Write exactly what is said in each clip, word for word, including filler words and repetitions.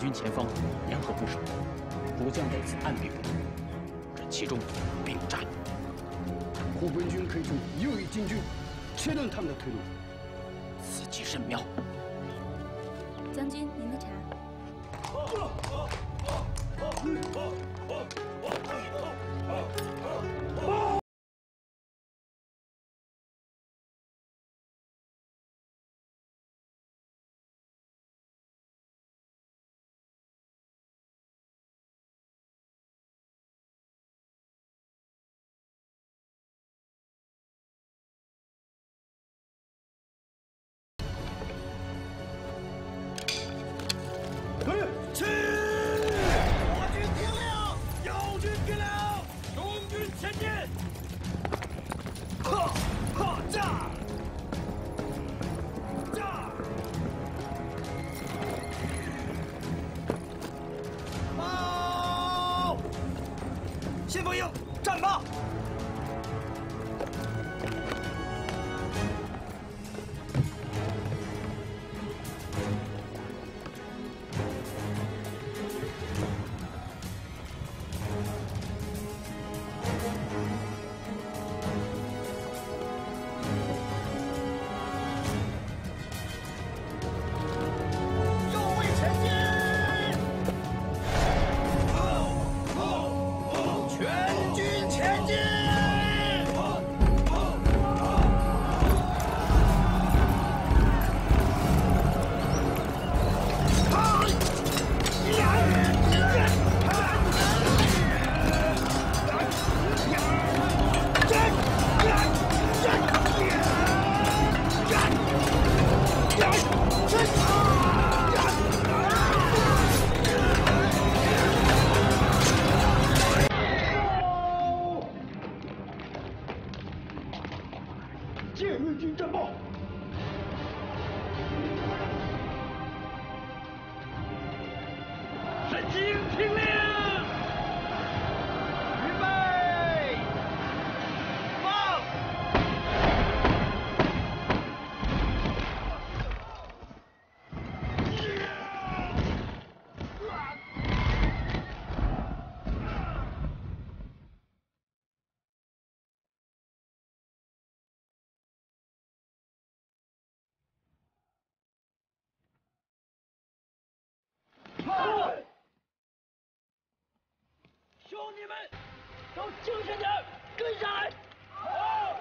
军前方联合部署，主将在此按兵不动，这其中必有诈。 护本军可以从右翼进军，切断他们的退路。 此计甚妙。 将军，您的茶。 先锋营，战吧！ 建瑞军战报。 神经听令，预备，放！兄弟们，都精神点，跟上来！好，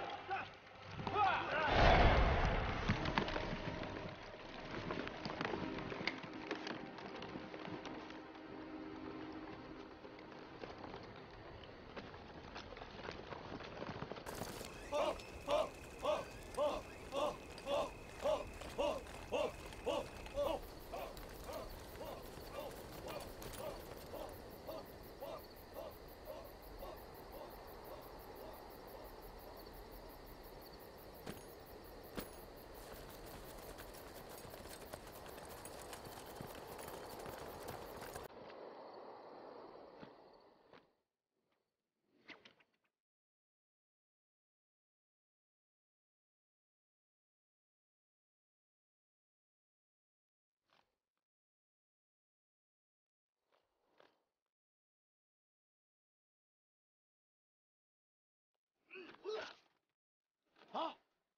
好。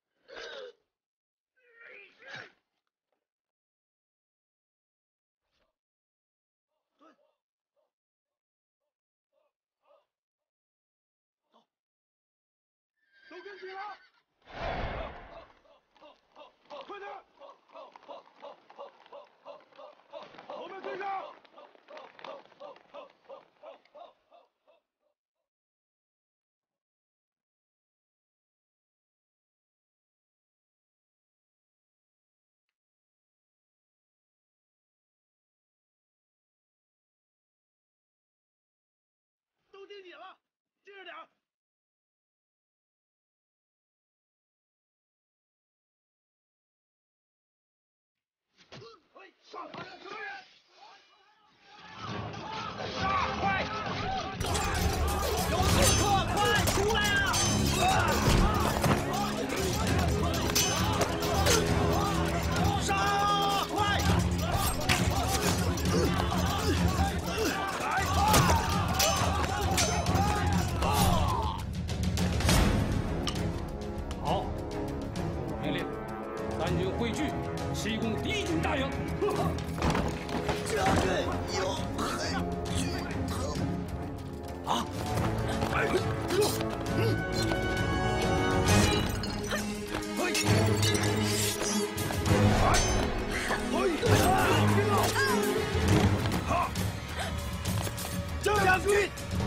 蹲。走。都跟紧了。快点。后面追上。都盯紧了，接着点儿。上他的车人！杀快！有刺客，快出来啊！杀快！ 军汇聚，西攻敌军大营。 将军有何举头？ 啊！ 哎呦！嗯。嘿！哎！哈！将军。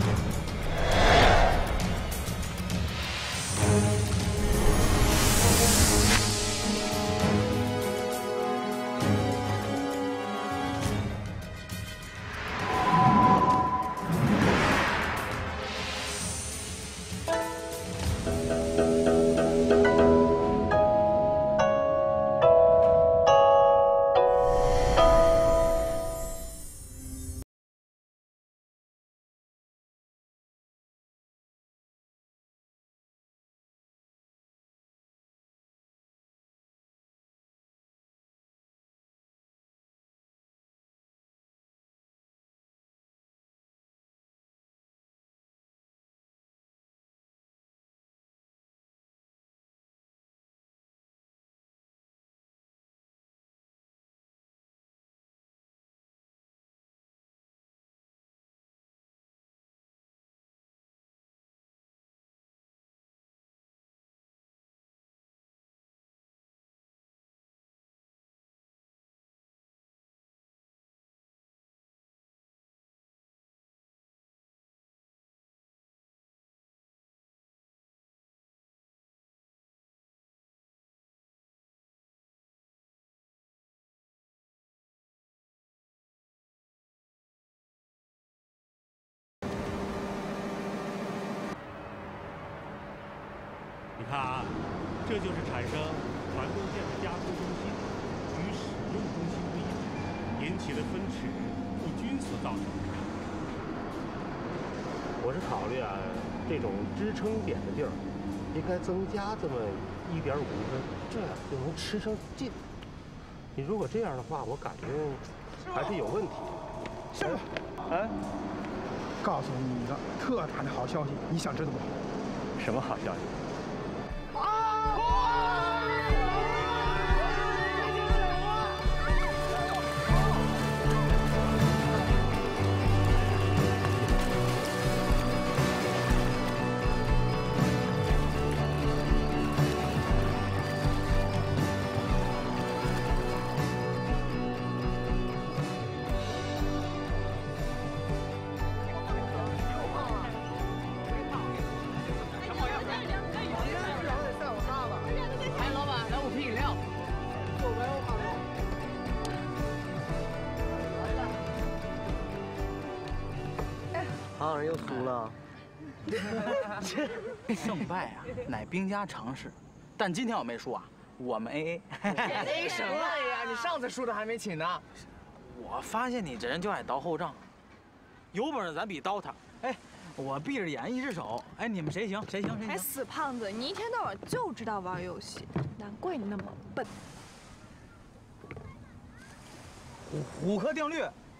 你看啊，这就是产生传动线的加速中心与使用中心不一致，引起的分齿不均所造成的。我是考虑啊，这种支撑点的地儿，应该增加这么一点五公分，这样就能吃上劲。你如果这样的话，我感觉还是有问题。 师傅， 哎， 告诉你一个特大的好消息，你想知道不？ 什么好消息？ 好像又输了。 胜败啊，乃兵家常事。但今天我没输啊，我们 A A。A 什么呀？你上次输的还没请呢。我发现你这人就爱倒后账，有本事咱比刀他。哎，我闭着眼一只手，哎，你们谁行谁行谁行。 哎，死胖子，你一天到晚就知道玩游戏，难怪你那么笨。 虎虎克定律。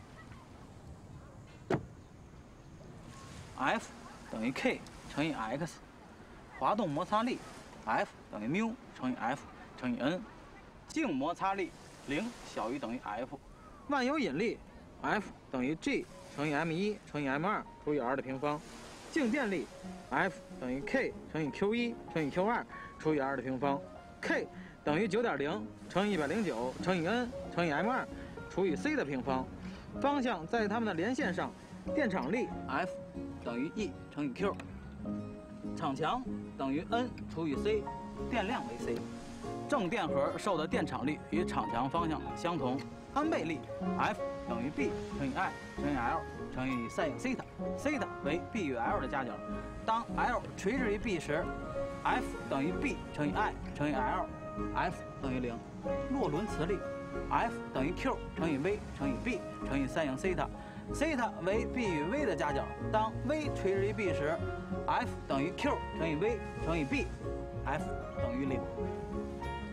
F 等于 k 乘以 x， 滑动摩擦力 F 等于缪乘以 F 乘以 n， 静摩擦力零小于等于 F， 万有引力 F 等于 G 乘以 m 一乘以 m 二除以 r 的平方，静电力 F 等于 k 乘以 q 一乘以 q 二除以 r 的平方 ，k 等于 九点零乘以一百零九乘以 n 乘以 m 二除以 c 的平方，方向在它们的连线上，电场力 F 等于 E 乘以 Q， 场强等于 N 除以 C， 电量为 C， 正电荷受的电场力与场强方向相同。安倍力 F 等于 B 乘以 I 乘以 L 乘以 sin 西塔，西塔为 B 与 L 的夹角。当 L 垂直于 B 时 ，F 等于 B 乘以 I 乘以 L，F 等于零。洛伦磁力 F 等于 Q 乘以 V 乘以 B 乘以 sin 西塔。 西塔为 B 与 V 的夹角，当 V 垂直于 B 时 ，F 等于 Q 乘以 V 乘以 B，F 等于零。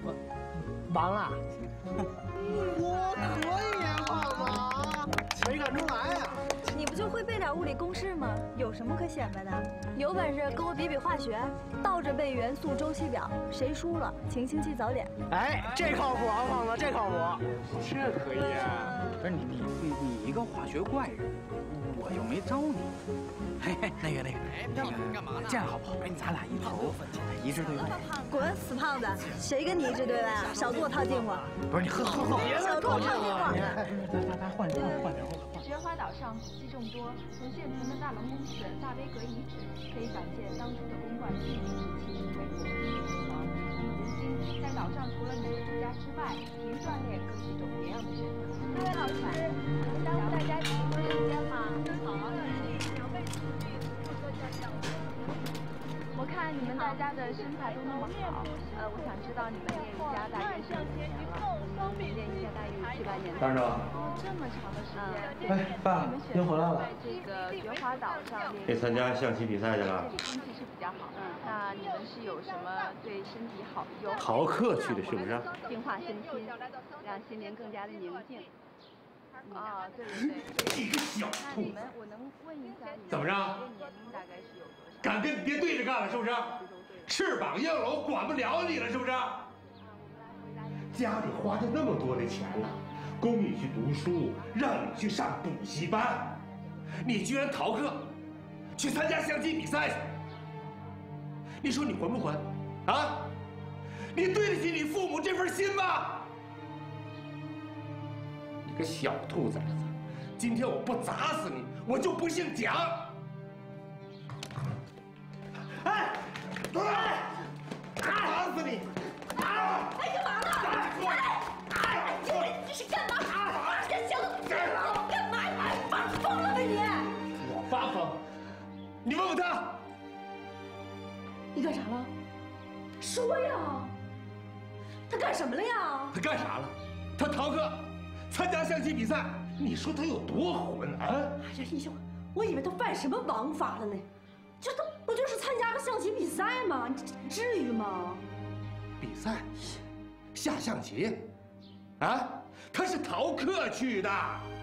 完了。 我可以呀，胖子，没看出来呀。 你不就会背点物理公式吗？有什么可显摆的？有本事跟我比比化学，倒着背元素周期表，谁输了请星期早点。 哎，这靠谱啊，胖子，这靠谱。 这可以啊！ 不是你你你你一个化学怪人，我又没招你。嘿嘿，那个那个那个，干嘛呢？这样好不好？哎，咱俩一头一致对外。 滚，死胖子！谁跟你一致对外啊？少给我套近乎！ 不是你喝喝喝， 少给我套近乎！ 来来来，换换换点。 菊花岛上古迹众多，从现存的大龙宫寺、大悲阁遗址，可以展现当初的宫观地理时期是为国际辉煌。如今，在岛上除了女作家之外，体育锻炼更是一种别样的学科。各位老师，能耽误大家几分钟时间吗？好，两位同学做个教教。我看你们大家的身材都那么好，呃，我想知道你们练瑜伽大约是几年了？练瑜伽大约七八年。 班长。 哦，这么长的时间。 哎，爸，您回来了。 在这个菊花岛上练。 给参加象棋比赛去了。 这里天气是比较好，嗯，那你们是有什么对身体好有？ 逃课去的是不是？ 净化身心，让心灵更加的宁静。啊，对对对。 一个小那你们，我能问一下你们怎么着？ 年龄大概是有多少？ 敢跟你爹对着干了是不是？翅膀硬了，我管不了你了是不是？家里花着那么多的钱了，供你去读书，让你去上补习班，你居然逃课，去参加象棋比赛去。你说你还不还？啊？你对得起你父母这份心吗？你个小兔崽子！今天我不砸死你，我就不姓蒋！哎，哎，打死你！啊！ 哎，干嘛呢？哎，你这是干嘛？这小子，干嘛？发疯了吧你？ 我发疯？你问问他。 你干啥了？说呀！他干什么了呀？ 他干啥了？他逃课，参加象棋比赛。你说他有多混啊？ 哎呀，医生，我以为他犯什么王法了呢？这他不就是参加个象棋比赛吗？你至于吗？ 比赛，下象棋，啊，他是逃课去的。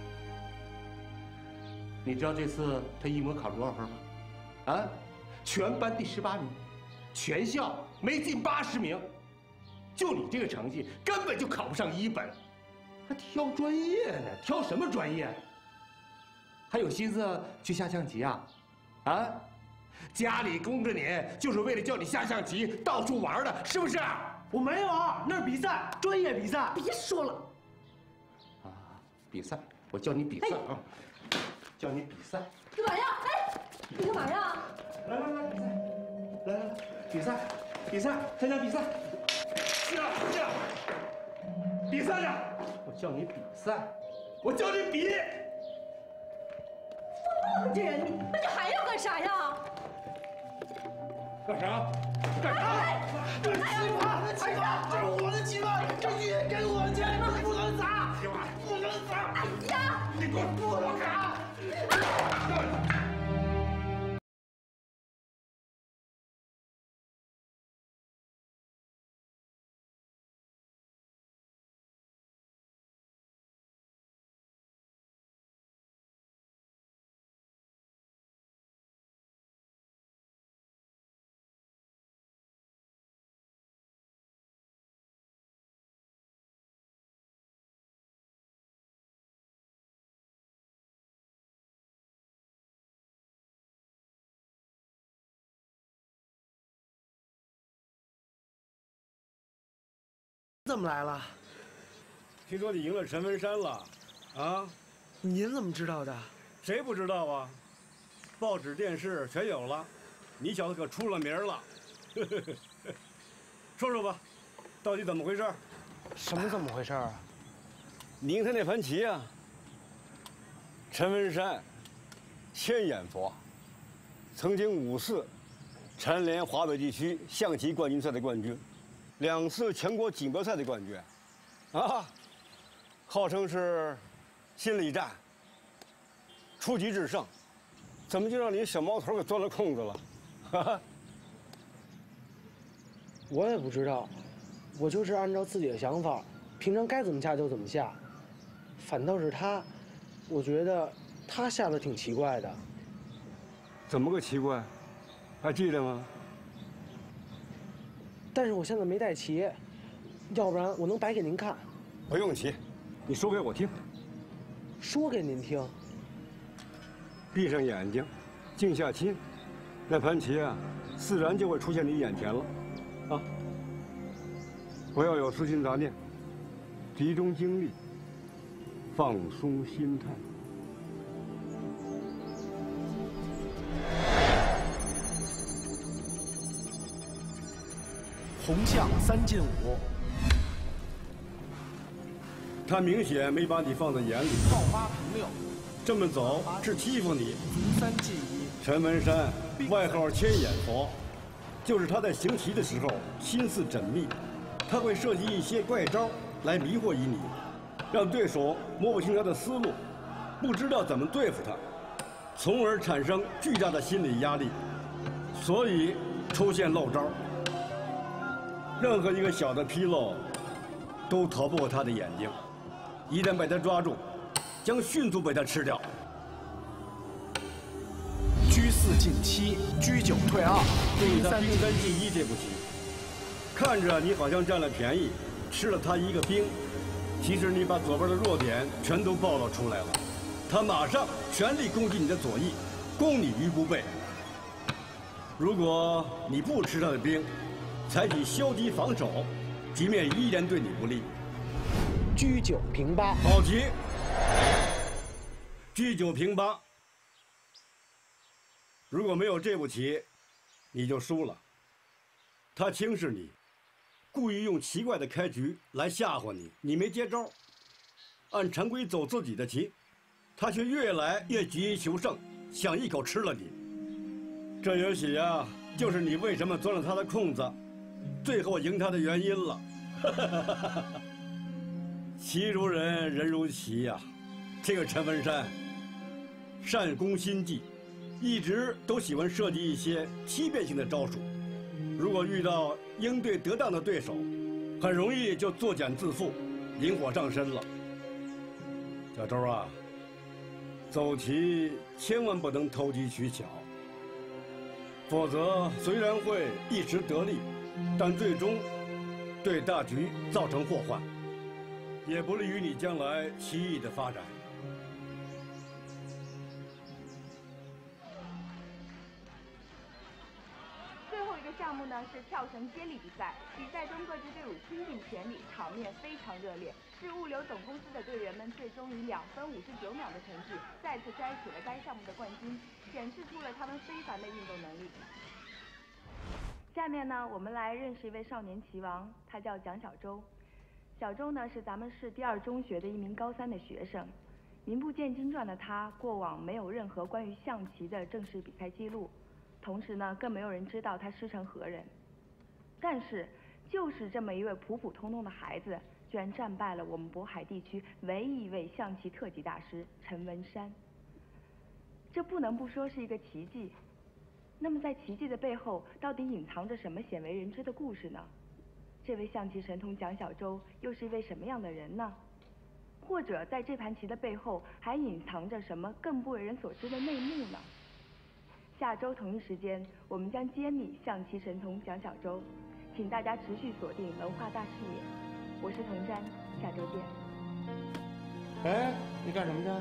你知道这次他一模考了多少分吗？啊，全班第十八名，全校没进八十名。就你这个成绩，根本就考不上一本，还挑专业呢？挑什么专业？还有心思去下象棋啊？啊？家里供着你，就是为了叫你下象棋，到处玩的，是不是？ 我没有啊，那是比赛，专业比赛。 别说了。 啊，比赛，我叫你比赛啊，叫你比赛。 干嘛呀？哎，你干嘛呀？ 来来来，比赛，来来来，比赛，比赛，参加比赛。是啊是啊，比赛呀！我叫你比赛，我叫你比。 疯了这人，你那你还要干啥呀？ 干啥？干啥？ 这是棋盘，这棋盘，这是我的棋盘，这鱼给我的钱，不能砸，不能砸！ 哎呀， 你给我不能砸！ 怎么来了？ 听说你赢了陈文山了，啊？ 您怎么知道的？ 谁不知道啊？报纸、电视全有了，你小子可出了名了。说说吧，到底怎么回事？ 什么怎么回事啊？ 你赢他那盘棋啊？陈文山，千眼佛，曾经五次蝉联华北地区象棋冠军赛的冠军。两次全国锦标赛的冠军，啊，号称是心理战、出奇制胜，怎么就让你小毛头给钻了空子了？哈哈， 我也不知道， 我就是按照自己的想法，平常该怎么下就怎么下。反倒是他，我觉得他下的挺奇怪的。 怎么个奇怪？还记得吗？ 但是我现在没带齐，要不然我能摆给您看。 不用齐，你说给我听。 说给您听。 闭上眼睛，静下心，那盘棋啊，自然就会出现你眼前了。啊！不要有私心杂念，集中精力，放松心态。 红象三进五， 他明显没把你放在眼里。 炮八平六， 这么走是欺负你。 卒三进一。 陈文山，外号千眼佛，就是他在行棋的时候心思缜密，他会设计一些怪招来迷惑于你，让对手摸不清他的思路，不知道怎么对付他，从而产生巨大的心理压力，所以出现漏招。任何一个小的纰漏，都逃不过他的眼睛。一旦被他抓住，将迅速被他吃掉。 车四进七，车九退二， 兵三兵三进一这步棋，看着你好像占了便宜，吃了他一个兵，其实你把左边的弱点全都暴露出来了。他马上全力攻击你的左翼，攻你于不备。如果你不吃他的兵，采取消极防守，局面依然对你不利。 车九平八， 好棋。车九平八。如果没有这步棋，你就输了。他轻视你，故意用奇怪的开局来吓唬你，你没接招，按常规走自己的棋，他却越来越急于求胜，想一口吃了你。这也许啊，就是你为什么钻了他的空子，最后赢他的原因了。棋如人，人如棋呀、啊，这个陈文山善攻心计，一直都喜欢设计一些欺骗性的招数。如果遇到应对得当的对手，很容易就作茧自缚，引火上身了。小周啊，走棋千万不能投机取巧，否则虽然会一时得利，但最终对大局造成祸患，也不利于你将来棋艺的发展。 最后一个项目呢是跳绳接力比赛，比赛中各支队伍倾尽全力，场面非常热烈。是物流总公司的队员们最终以两分五十九秒的成绩，再次摘取了该项目的冠军，显示出了他们非凡的运动能力。下面呢，我们来认识一位少年棋王，他叫蒋小周。小周呢是咱们市第二中学的一名高三的学生，名不见经传的他，过往没有任何关于象棋的正式比赛记录，同时呢，更没有人知道他师承何人。但是，就是这么一位普普通通的孩子，居然战败了我们渤海地区唯一一位象棋特级大师陈文山。这不能不说是一个奇迹。那么在奇迹的背后，到底隐藏着什么鲜为人知的故事呢？这位象棋神童蒋小周又是一位什么样的人呢？或者在这盘棋的背后，还隐藏着什么更不为人所知的内幕呢？下周同一时间，我们将揭秘象棋神童蒋小周，请大家持续锁定文化大视野。我是童詹，下周见。 哎，你干什么去？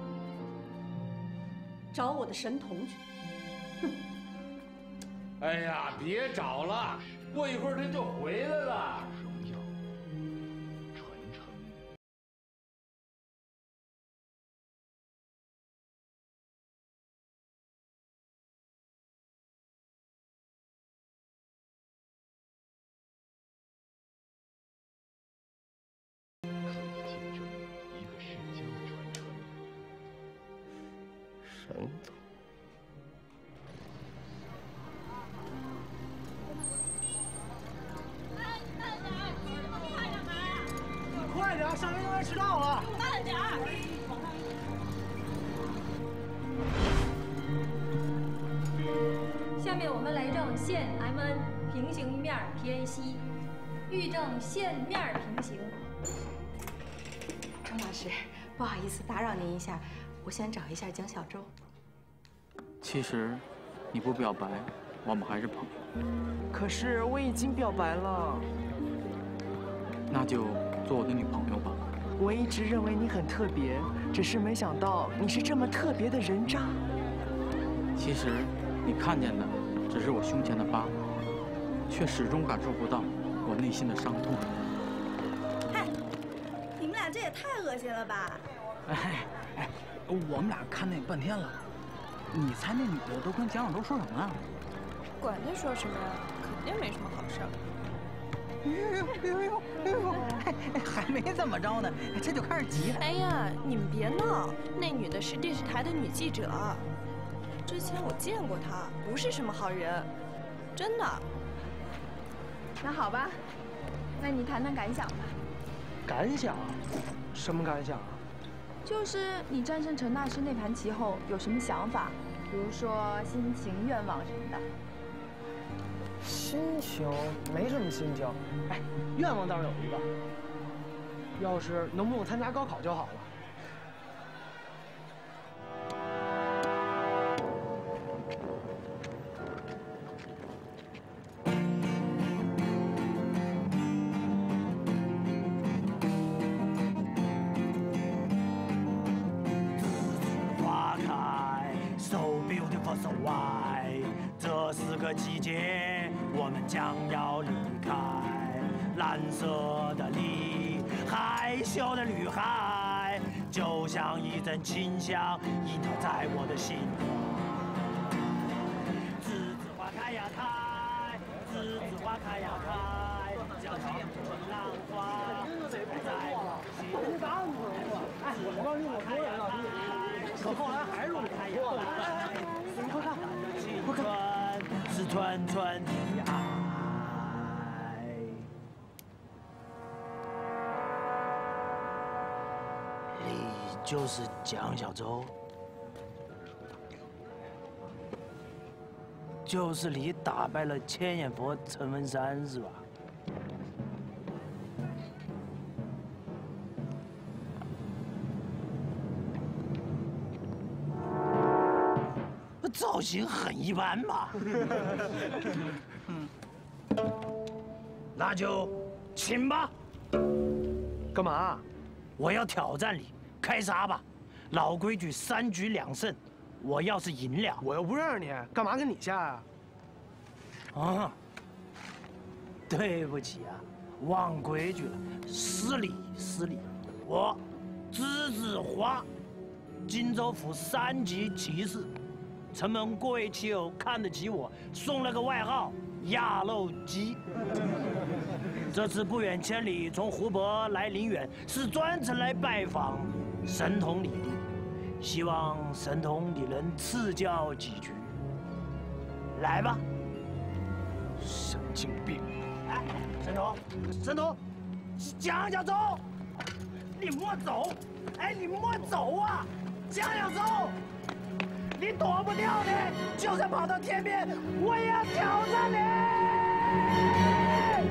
找我的神童去。哼！ 哎呀，别找了，过一会儿他就回来了。 神童。 快点，上学要迟到了。 慢点儿。下面我们来正线 M N 平行面 P A C。 玉正线面平行。 钟老师，不好意思打扰您一下，我想找一下蒋小周。 其实，你不表白，我们还是朋友。 可是我已经表白了。 那就做我的女朋友吧。 我一直认为你很特别，只是没想到你是这么特别的人渣。 其实，你看见的只是我胸前的疤，却始终感受不到我内心的伤痛。 嗨，你们俩这也太恶心了吧！ 哎哎，我们俩看那半天了，你猜那女的都跟蒋小周说什么啊？ 管他说什么呀，肯定没什么好事儿。 哎呦哎呦哎呦！还没怎么着呢，这就开始急了。 哎呀，你们别闹，那女的是电视台的女记者，之前我见过她，不是什么好人，真的。 那好吧，那你谈谈感想吧。 感想？什么感想啊？ 就是你战胜陈大师那盘棋后有什么想法，比如说心情、愿望什么的。 心情没什么心情，哎，愿望倒是有一个，要是能不用参加高考就好了。 花开 ，so beautiful so white， 这是个季节。我们将要离开蓝色的你，害羞的女孩，就像一阵清香，萦绕在我的心窝。栀子花开呀开，栀子花开呀开，叫像春浪花，吹在我心窝。哎，我刚用过多人了，可后来还是用开呀开。你快看，快看。是纯纯的爱。你就是蒋小周，就是你打败了千眼佛陈文山是吧？造型很一般嘛。那就请吧。 干嘛？ 我要挑战你，开杀吧！老规矩，三局两胜。我要是赢了， 我又不认识你，干嘛跟你下呀？ 啊，对不起啊，忘规矩了，失礼失礼。我栀子花，荆州府三级骑士。承蒙各位棋友看得起我，送了个外号“鸭肉鸡”。这次不远千里从湖北来临远，是专程来拜访神童你的，希望神童你能赐教几局。来吧，神经病！哎，神童，神童，蒋小周，你莫走！哎，你莫走啊，蒋小周！你躲不掉的，就算跑到天边，我也要挑战你！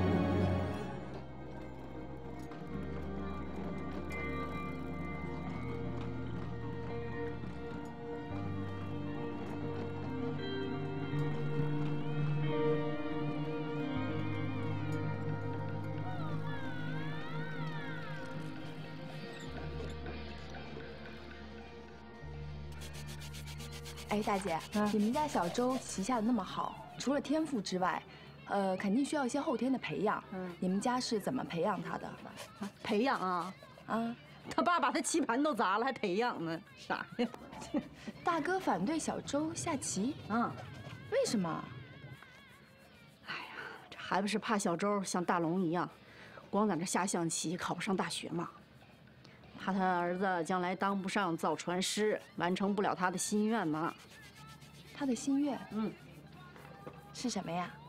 哎，大姐，你们家小周棋下的那么好，除了天赋之外，呃，肯定需要一些后天的培养。嗯，你们家是怎么培养他的？ 啊，培养啊啊！他爸把他棋盘都砸了，还培养呢？傻呀！ 大哥反对小周下棋？ 嗯， 为什么？ 哎呀，这还不是怕小周像大龙一样，光在这下象棋，考不上大学嘛。怕他儿子将来当不上造船师，完成不了他的心愿嘛。 他的心愿， 嗯， 是什么呀？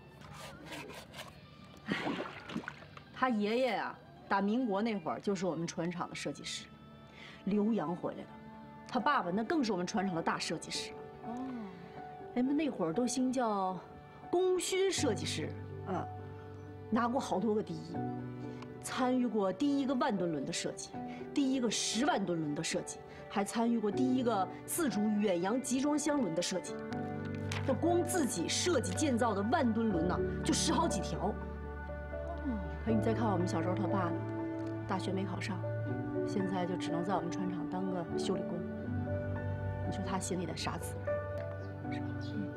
哎，他爷爷呀，打民国那会儿就是我们船厂的设计师，留洋回来的。他爸爸那更是我们船厂的大设计师。哦，人们那会儿都兴叫供需设计师，嗯。 拿过好多个第一，参与过第一个万吨轮的设计，第一个十万吨轮的设计，还参与过第一个自主远洋集装箱轮的设计。那光自己设计建造的万吨轮呢，就十好几条。嗯，哎，你再看我们小周他爸呢，大学没考上，现在就只能在我们船厂当个修理工。你说他心里得啥滋味，是吧？嗯。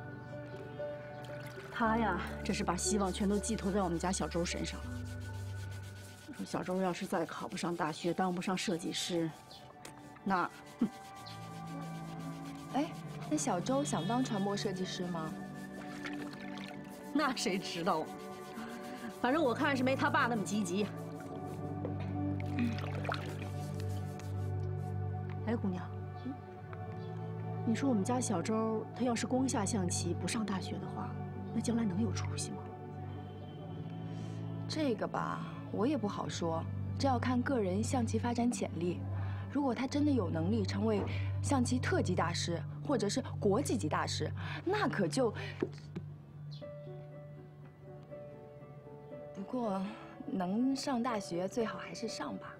他呀，这是把希望全都寄托在我们家小周身上了。你说小周要是再考不上大学，当不上设计师，那…… 哎，那小周想当船舶设计师吗？ 那谁知道啊？反正我看是没他爸那么积极。哎，姑娘，你说我们家小周他要是光下象棋不上大学的话，那将来能有出息吗？ 这个吧，我也不好说，这要看个人象棋发展潜力。如果他真的有能力成为象棋特级大师，或者是国际级大师，那可就……不过，能上大学最好还是上吧。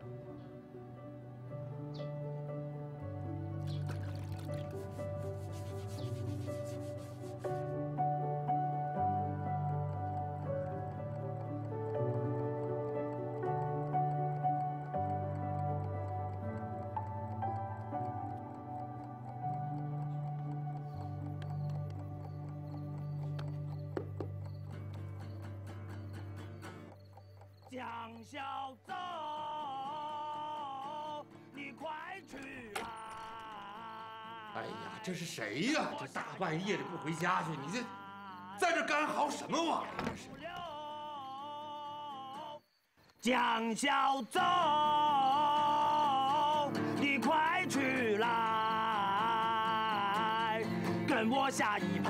江小周，你快去啦！ 哎呀，这是谁呀？这大半夜的不回家去，你这在这干嚎什么玩意儿？这是。 江小周，你快去来，跟我下一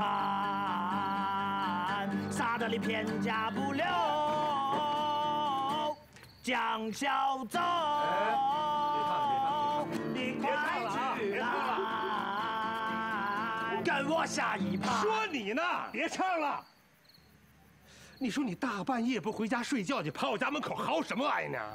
盘，杀得你片甲不留。江小周，你快去来，跟我下一盘。 说你呢，别唱了。你说你大半夜不回家睡觉，你跑我家门口嚎什么玩意呢？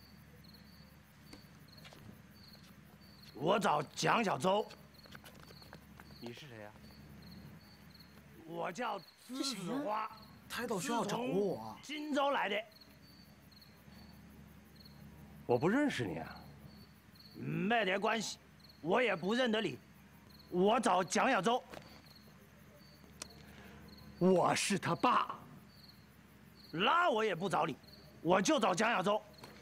我找蒋小周。 你是谁呀？ 我叫栀子花。 他到学校找我。 荆州来的。 我不认识你啊。 没得关系，我也不认得你。我找蒋小周。 我是他爸。 那我也不找你，我就找蒋小周。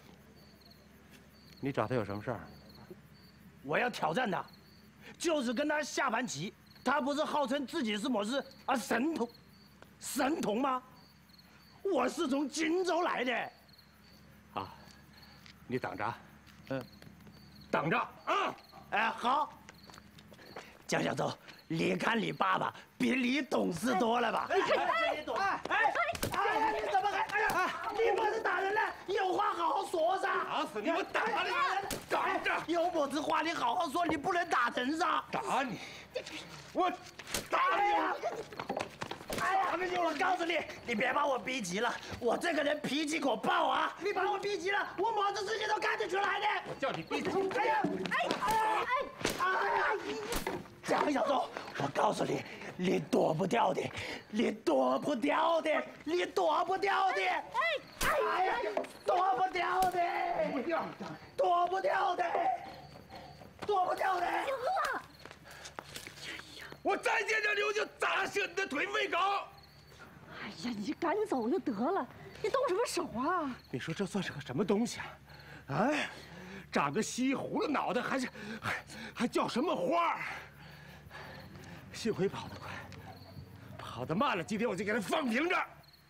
你找他有什么事儿？ 我要挑战他，就是跟他下盘棋。他不是号称自己是我是啊神童，神童吗？我是从荆州来的。 啊，你等着，嗯，等着啊！ 哎，好。蒋小周，你看你爸爸比你懂事多了吧？ 哎哎，懂。哎哎哎，你怎么还？哎呀，你不是打人了？有话好好说噻！ 打死你！我打你！等着！ 有本事话你好好说，你不能打人噻！ 打你！我打你啊！哎呀，我告诉你，你别把我逼急了，我这个人脾气可爆啊！你把我逼急了，我么子事情都干得出来的。 我叫你逼急！ 哎呀，哎哎哎哎呀！蒋小周，我告诉你，你躲不掉的，你躲不掉的，你躲不掉的！哎哎呀，躲不掉的，躲不掉的，躲不掉的，躲不掉的！ 小贺， 我再见着你，我就砸折你的腿喂狗！ 哎呀，你赶走就得了，你动什么手啊？ 你说这算是个什么东西啊？啊，长个西葫芦脑袋，还是还还叫什么花？幸亏跑得快，跑得慢了，今天我就给他放平这儿。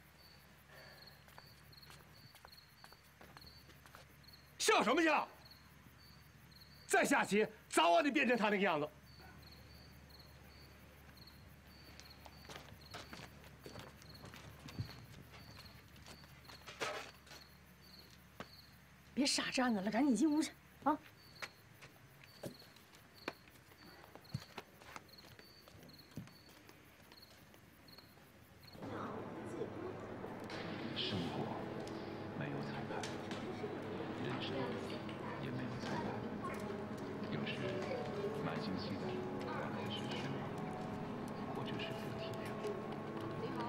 笑什么笑？再下棋，早晚得变成他那个样子。 别傻站着了，赶紧进屋去啊！ 生活没有裁判，人生也没有裁判。有时满心期待换来的是失望，或者是不体谅。你好。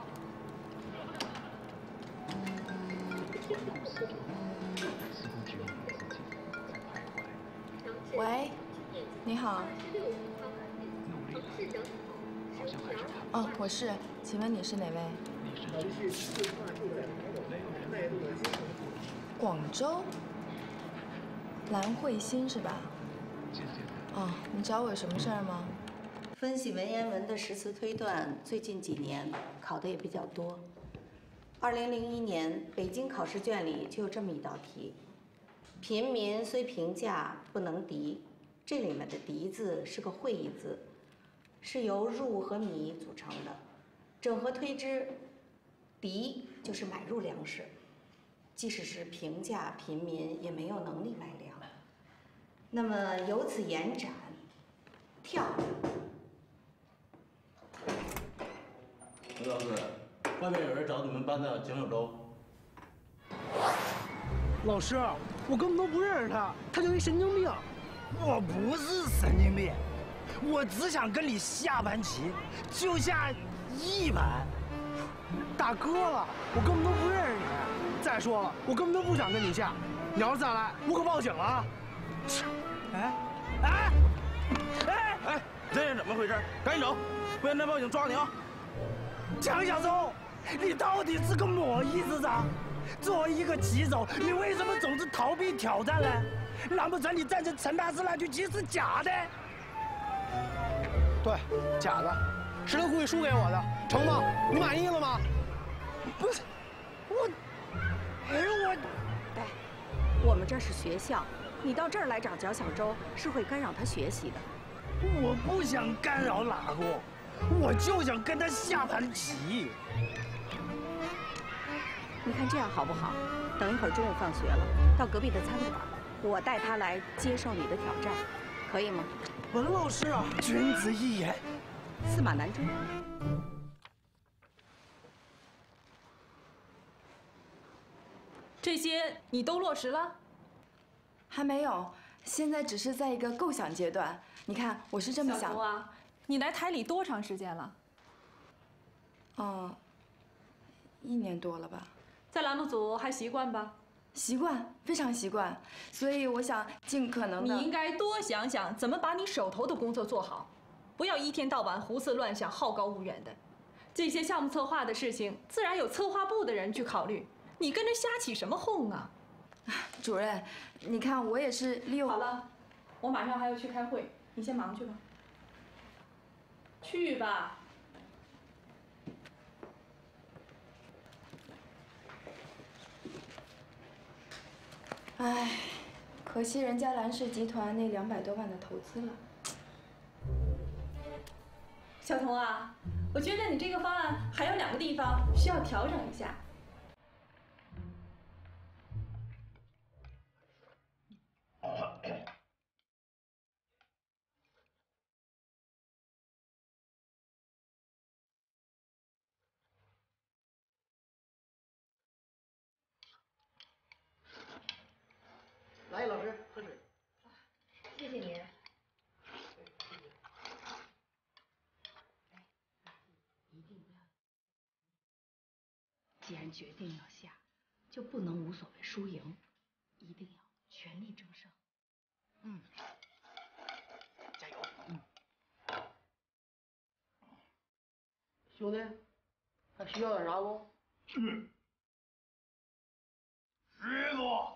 环顾四周，似乎只有你自己在徘徊。 喂，你好。 努力了，好像还是他。 哦，我是，请问你是哪位？广州，蓝慧欣是吧？哦，你找我有什么事儿吗？ 分析文言文的诗词推断，最近几年考的也比较多。二零零一年北京考试卷里就有这么一道题：平民虽评价不能敌，这里面的敌字是个会意字，是由入和米组成的。整合推知，敌就是买入粮食，即使是平价平民也没有能力买粮。那么由此延展，跳着。 刘老师，外面有人找你们班的蒋小周。 老师，我根本都不认识他，他就一神经病。 我不是神经病，我只想跟你下盘棋，就下一盘。 大哥了，我根本都不认识你。再说了，我根本都不想跟你下。你要是再来，我可报警了啊！ 哎哎哎哎，这是怎么回事？赶紧走，不然再报警抓你啊！ 蒋小周，你到底是个么意思啊？作为一个棋手，你为什么总是逃避挑战呢？难不成你赞成陈大师那句棋是假的？ 对，假的，是他故意输给我的，成吗？你满意了吗？ 不是，我，哎呦我， 哎，我们这是学校，你到这儿来找蒋小周是会干扰他学习的。 我不想干扰哪个，我就想跟他下盘棋。 你看这样好不好？等一会儿中午放学了，到隔壁的餐馆，我带他来接受你的挑战，可以吗？ 文老师啊，君子一言， 驷马难追。 这些你都落实了？ 还没有，现在只是在一个构想阶段。你看，我是这么想。 小童啊，你来台里多长时间了？ 嗯，一年多了吧。 在栏目组还习惯吧？ 习惯，非常习惯。所以我想尽可能的。 你应该多想想怎么把你手头的工作做好，不要一天到晚胡思乱想、好高骛远的。这些项目策划的事情，自然有策划部的人去考虑。你跟着瞎起什么哄啊？ 主任，你看我也是利用。 好了，我马上还要去开会，你先忙去吧。去吧。 唉，可惜人家蓝氏集团那两百多万的投资了。 小童啊，我觉得你这个方案还有两个地方需要调整一下。 来，老师喝水。 谢谢您。 一定不要，既然决定要下，就不能无所谓输赢，一定要全力争胜。嗯，加油。嗯。 兄弟，还需要点啥不？ 嗯。师傅。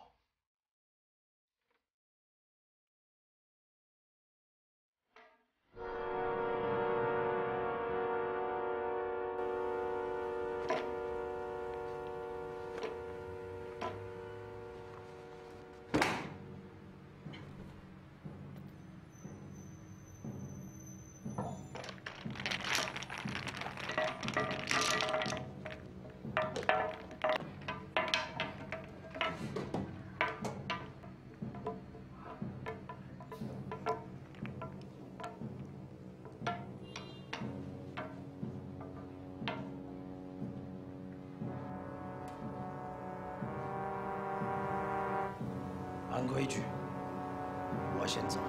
规矩，我先走。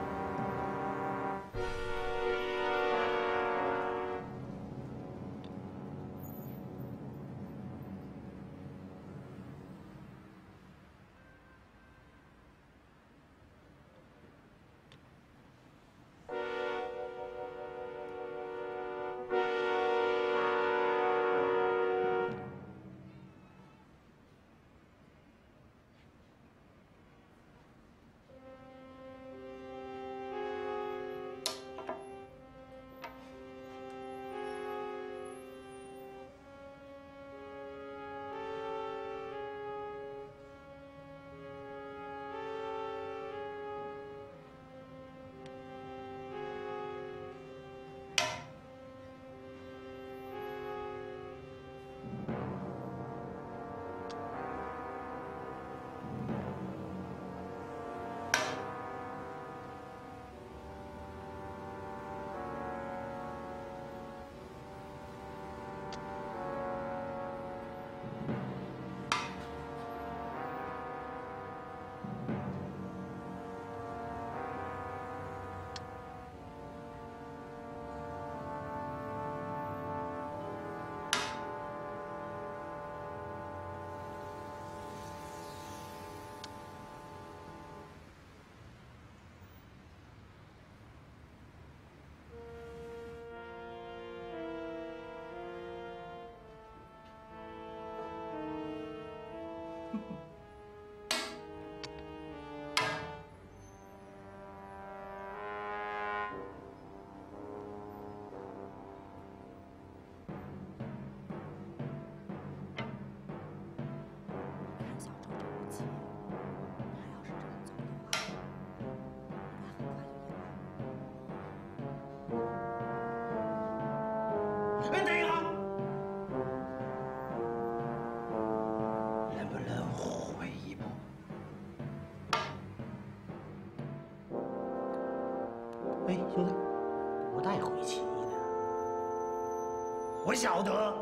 哎，兄弟，不带回旗的。我晓得，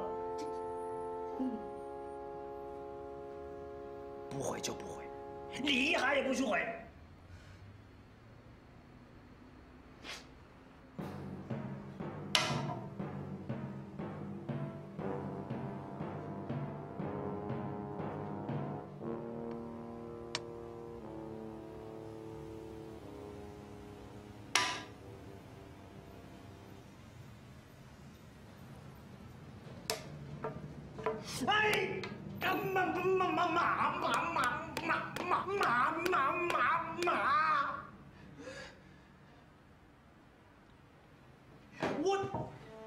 不回就不回，你还也不许回。哎，干嘛嘛嘛嘛嘛嘛嘛嘛嘛嘛嘛嘛！我。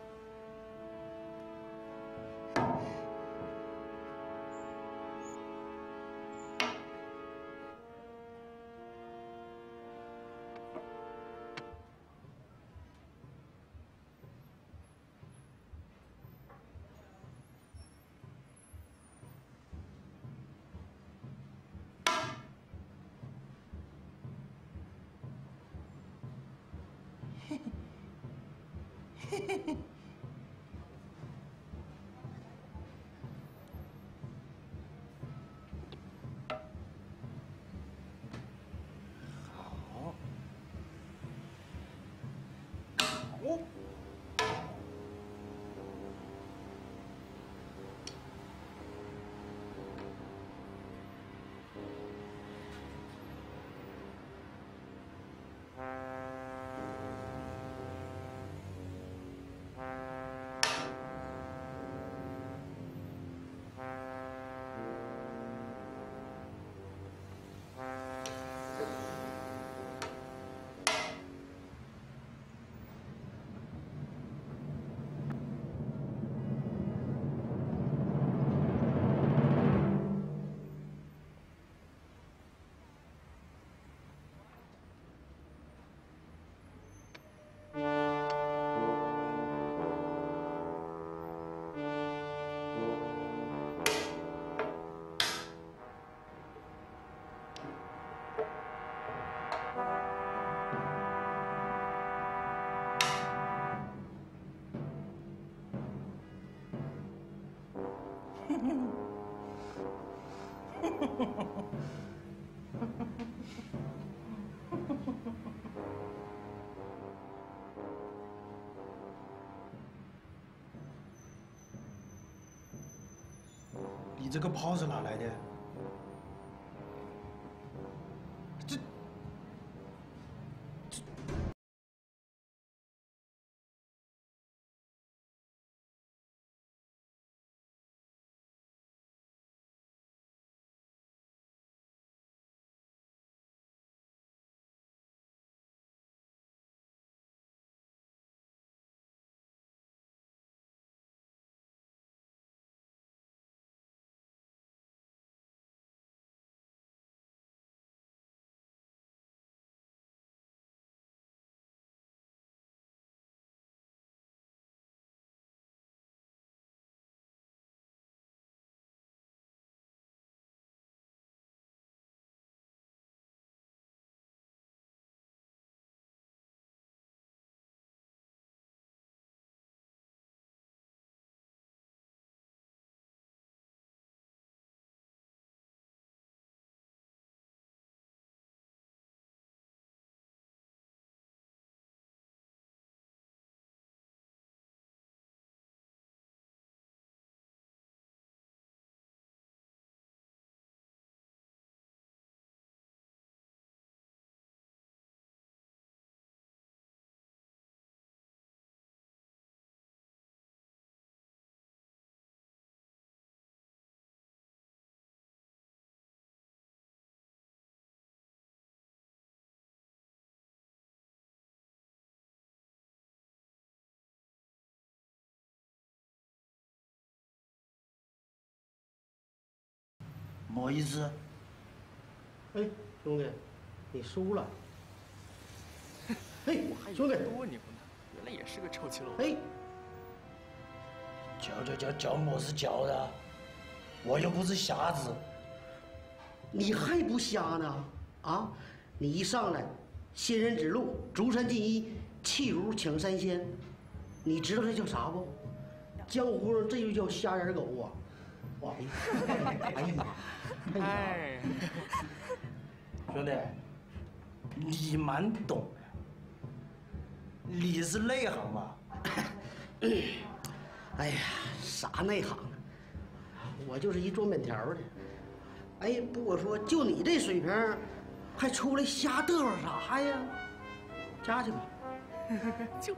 好，好。 你这个炮是哪来的？这么意思？ 哎，兄弟，你输了。哎，兄弟， 多牛呢！原来也是个臭棋篓。 哎， 教教教教么是教的？我又不是瞎子。 你还不瞎呢？啊，你一上来，仙人指路，竹山进一，弃如抢三仙，你知道这叫啥不？江湖上这就叫瞎眼狗啊！哇，哎呀妈！ 哎， 兄弟，你蛮懂。你是内行吧？ 哎呀，啥内行啊？我就是一做面条的。哎，不过说就你这水平，还出来瞎嘚瑟啥呀？加去吧。 就是。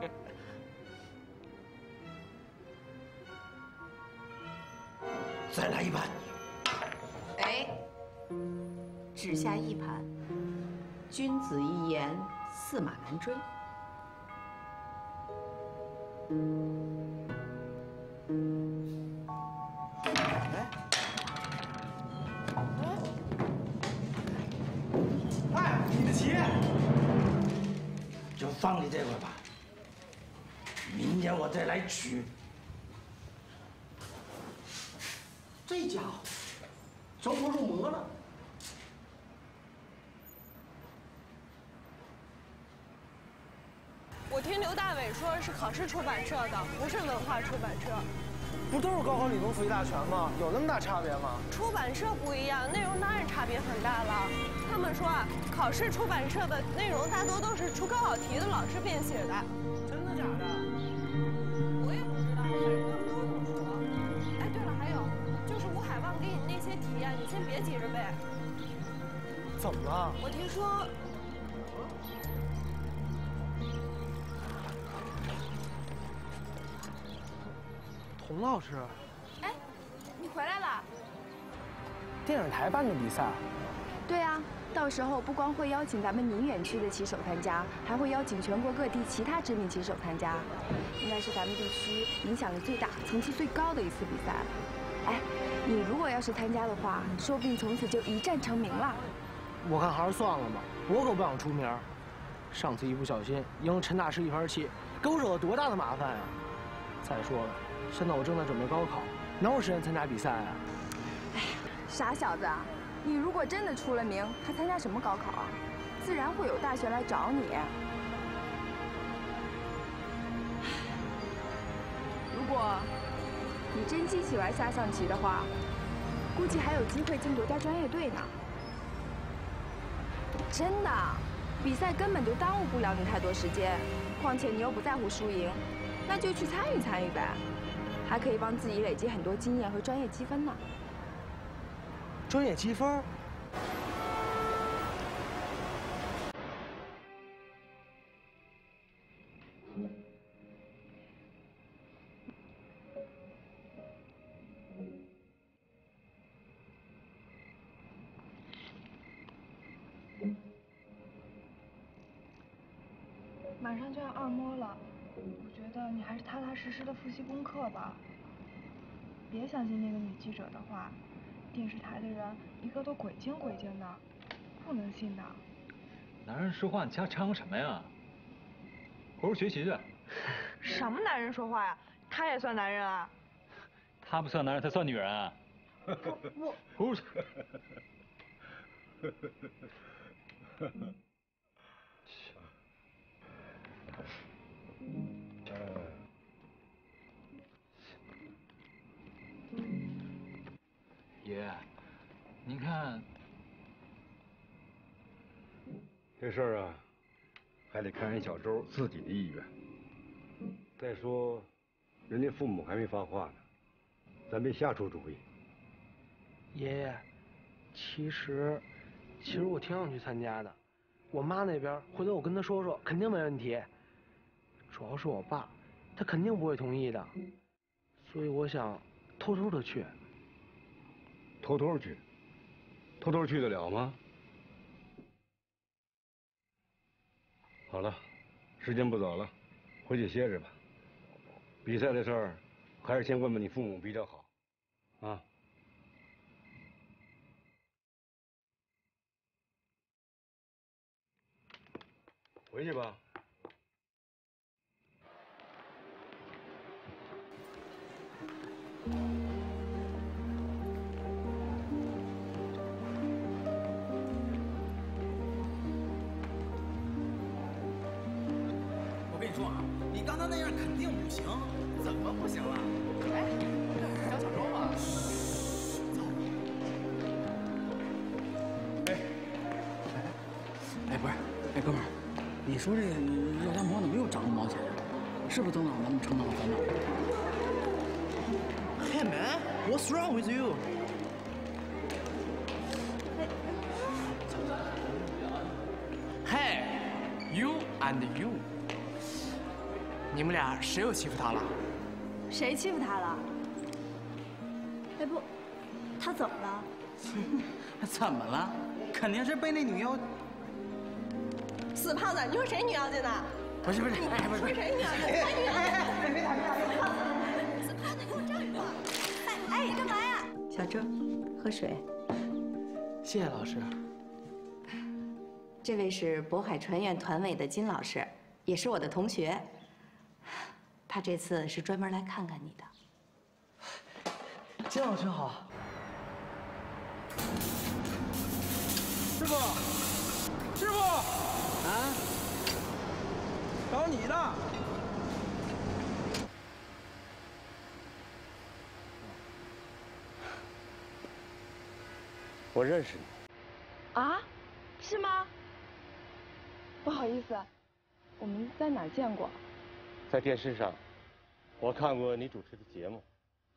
再来一盘。 哎，只下一盘。君子一言，驷马难追。 哎，你的棋就放你这块吧，明天我再来取。 这家伙着魔入魔了。 我听刘大伟说是考试出版社的，不是文化出版社。 不都是高考理工复习大全吗？有那么大差别吗？ 出版社不一样，内容当然差别很大了。他们说啊，考试出版社的内容大多都是出高考题的老师编写的。 真的假的？ 我也不知道，反正他们都这么说。哎，对了，还有就是吴海旺给你那些题啊，你先别急着背。 怎么了？ 我听说。 童老师， 哎，你回来了。 电视台办的比赛？ 对啊，到时候不光会邀请咱们宁远区的棋手参加，还会邀请全国各地其他知名棋手参加，应该是咱们地区影响力最大、层次最高的一次比赛了。哎，你如果要是参加的话，说不定从此就一战成名了。 我看还是算了吧，我可不想出名。上次一不小心赢了陈大师一盘棋，给我惹了多大的麻烦呀！再说了。现在我正在准备高考，哪有时间参加比赛啊？ 哎呀，傻小子啊！你如果真的出了名，还参加什么高考啊？自然会有大学来找你。如果你真激喜欢下象棋的话，估计还有机会进国家专业队呢。 真的，比赛根本就耽误不了你太多时间。况且你又不在乎输赢，那就去参与参与呗，还可以帮自己累积很多经验和专业积分呢。 专业积分？ 马上就要二模了，我觉得你还是踏踏实实的复习功课吧。别相信那个女记者的话，电视台的人一个都鬼精鬼精的，不能信的。 男人说话你瞎掺和什么呀？好好学习去。 什么男人说话呀？他也算男人啊？ 他不算男人，他算女人啊？ 我不是。爷，您看， 这事儿啊，还得看人小周自己的意愿。再说，人家父母还没发话呢，咱别瞎出主意。 爷爷，其实，其实我挺想去参加的。我妈那边，回头我跟她说说，肯定没问题。主要是我爸，他肯定不会同意的，所以我想偷偷的去。 偷偷去？偷偷去得了吗？好了，时间不早了，回去歇着吧。比赛的事儿，还是先问问你父母比较好，啊。回去吧。 我跟你说啊，你刚才那样肯定不行。怎么不行了？哎，找小周吧。 哎，哎，不是，哎，哥们儿，你说这热干馍怎么又涨五毛钱呀？是不是增长咱们成长的烦恼 ？Hey man, what's wrong with you? Hey, you and you. 你们俩谁又欺负他了？ 谁欺负他了？哎不，他怎么了？ 怎么了？肯定是被那女妖。 死胖子，你说谁女妖精呢？ 不是不是，哎不是说谁女妖精？谁女妖精？别别打别打别打！死胖子，你给我站住！哎哎，你干嘛呀？ 小周，喝水。 谢谢老师。 这位是渤海船院团委的金老师，也是我的同学。他这次是专门来看看你的。 金老师好。 师傅，师傅，啊，找你的。 我认识你。 啊？是吗？不好意思，我们在哪儿见过？ 在电视上，我看过你主持的节目。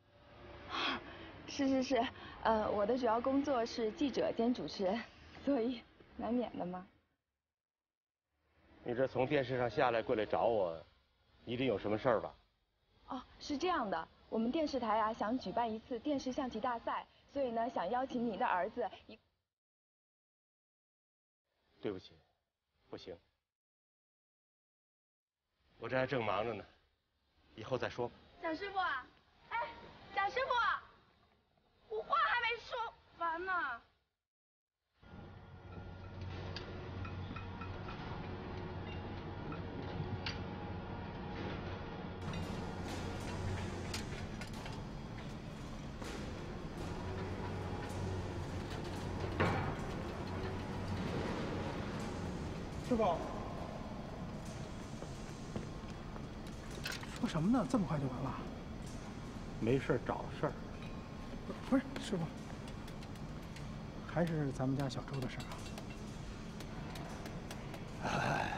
是是是，呃，我的主要工作是记者兼主持人，所以难免的嘛。 你这从电视上下来过来找我，一定有什么事儿吧？ 哦，是这样的，我们电视台啊想举办一次电视象棋大赛，所以呢想邀请你的儿子一。 对不起，不行，我这还正忙着呢，以后再说吧。 蒋师傅啊，哎，蒋师傅，我话还没说完呢。 师傅，说什么呢？这么快就完了？ 没事找事儿。 不是，师傅，还是咱们家小周的事儿啊。 哎呀，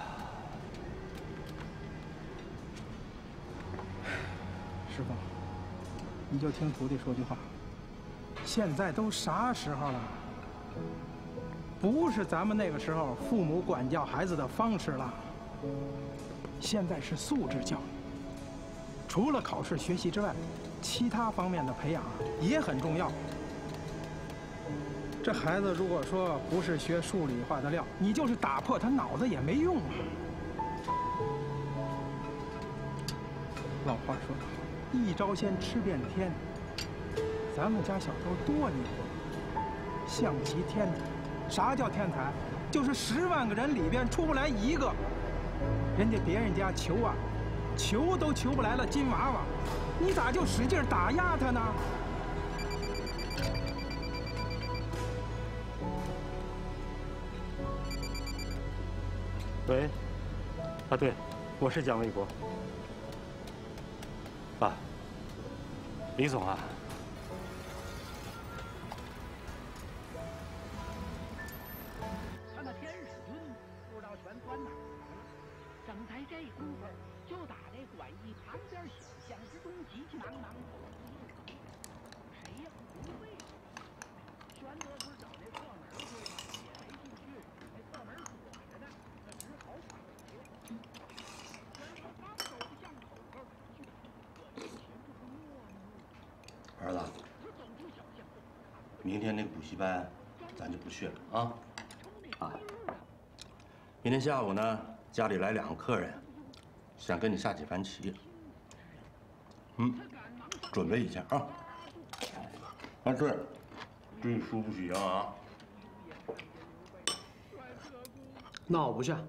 师傅，你就听徒弟说句话。现在都啥时候了？不是咱们那个时候父母管教孩子的方式了。现在是素质教育，除了考试学习之外，其他方面的培养也很重要。这孩子如果说不是学数理化的料，你就是打破他脑子也没用啊。老话说得好，一招鲜吃遍天。咱们家小周多牛啊！象棋天才，啥叫天才？就是十万个人里边出不来一个。人家别人家求啊，求都求不来了金娃娃，你咋就使劲打压他呢？ 喂，啊对，我是蒋卫国。啊，李总啊。 他那天使军不知道全钻哪儿了。正在这功夫，就打这馆驿旁边小巷之中急急忙忙跑出一个人。谁呀？不会。玄德不是找那侧门去吗？也没进去，那侧门锁着呢，那只好返回。玄德刚走向口口，就我眼前就是默默。 儿子，明天那个补习班，咱就不去了啊。啊。明天下午呢，家里来两个客人，想跟你下几盘棋。嗯，准备一下啊。啊，对，注意输不许赢啊。 那我不下。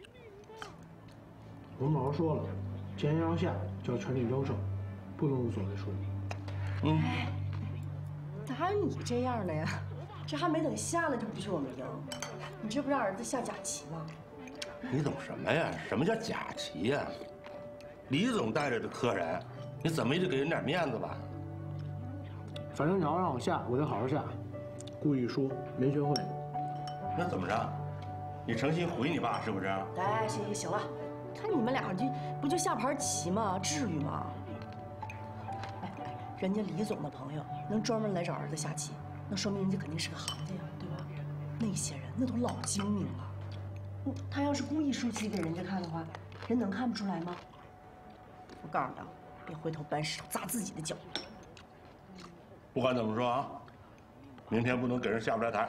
我们老师说了，既然要下，就要全力争胜，不能无所谓输。 嗯。哪有你这样的呀？这还没等下呢，就不许我们赢。你这不让儿子下假棋吗？ 你懂什么呀？什么叫假棋呀？李总带着的客人，你怎么也得给人点面子吧？ 反正你要让我下，我就好好下。故意输，没学会。 那怎么着？你诚心回你爸是不是？ 哎，行行行了，看你们俩就不就下盘棋吗？至于吗？哎哎，人家李总的朋友能专门来找儿子下棋，那说明人家肯定是个行家呀，对吧？那些人那都老精明了。他要是故意输棋给人家看的话，人能看不出来吗？我告诉你啊，别回头搬石头砸自己的脚。 不管怎么说啊，明天不能给人下不来台。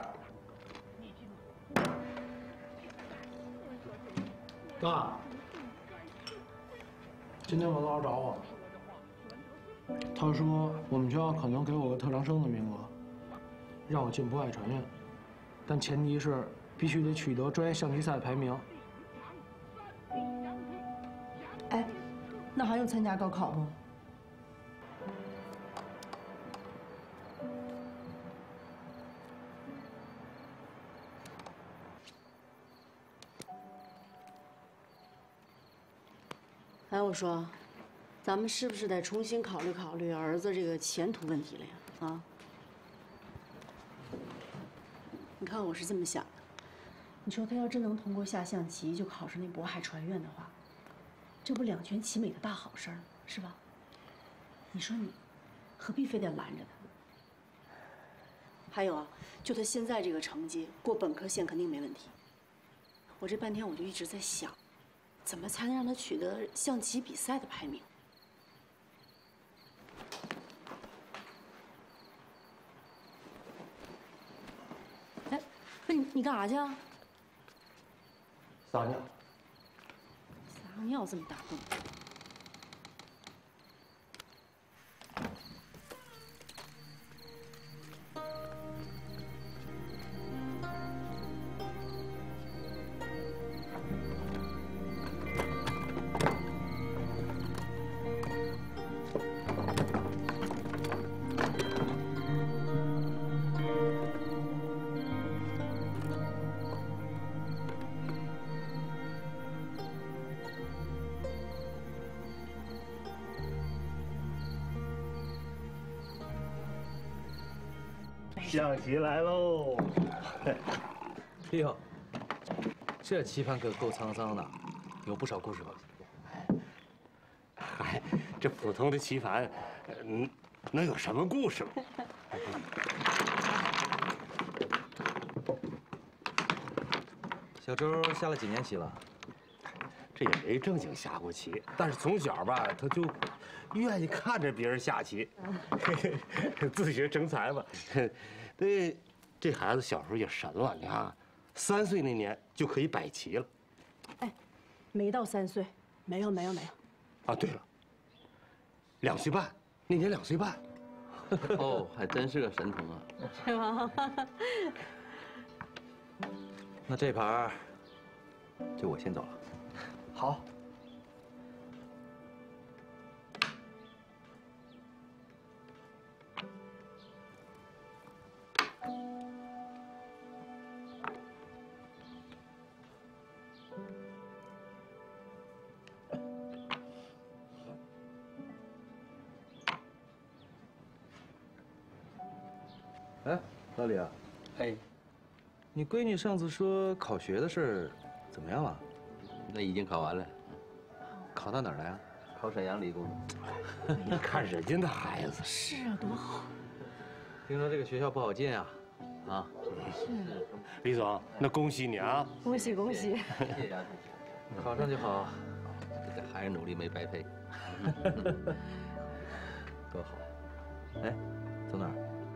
爸，今天我老师找我，他说我们学校可能给我个特长生的名额，让我进博爱传院，但前提是必须得取得专业象棋赛排名。 哎，那还用参加高考不？哎，我说，咱们是不是得重新考虑考虑儿子这个前途问题了呀？啊？你看我是这么想的，你说他要真能通过下象棋就考上那渤海传院的话，这不两全其美的大好事儿，是吧？你说你何必非得拦着他？还有啊，就他现在这个成绩，过本科线肯定没问题。我这半天我就一直在想，怎么才能让他取得象棋比赛的排名？哎，不，你你干啥去啊？ 撒尿。 撒尿这么大动静？ 象棋来喽！哎呦， 这棋盘可够沧桑的，有不少故事可写。 嗨，这普通的棋盘，嗯，能有什么故事吗？ 小周下了几年棋了？ 这也没正经下过棋，但是从小吧，他就愿意看着别人下棋，自学成才吧。对，这孩子小时候也神了，你看，三岁那年就可以摆棋了。 哎，没到三岁，没有没有没有。 啊，对了，两岁半，那年两岁半。 哦，还真是个神童啊！ 是吗？ 那这盘就我先走了。 好。 哎，老李啊， 哎， 你闺女上次说考学的事儿怎么样了？ 那已经考完了。 考到哪儿了呀？ 考沈阳理工。 你看人家那孩子。 是啊，多好。 听说这个学校不好进啊，啊。 是。 李总，那恭喜你啊！ 恭喜恭喜！ 谢谢啊。 考上就好。 这孩子努力没白费。 多好。哎，走哪儿？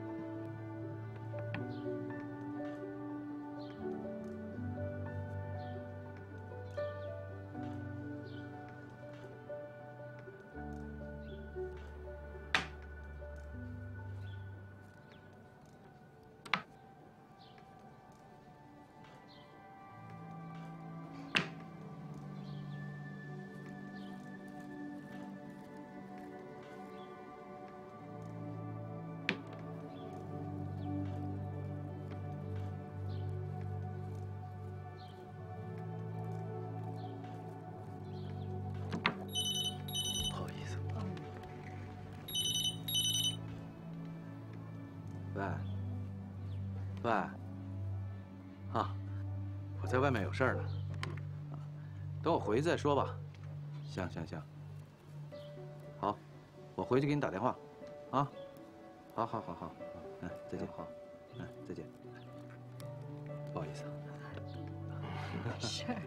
喂，喂，啊，我在外面有事儿呢，等我回去再说吧。行行行，好，我回去给你打电话，啊，好好好好，嗯，再见，好，嗯，再见，不好意思啊。 没事儿。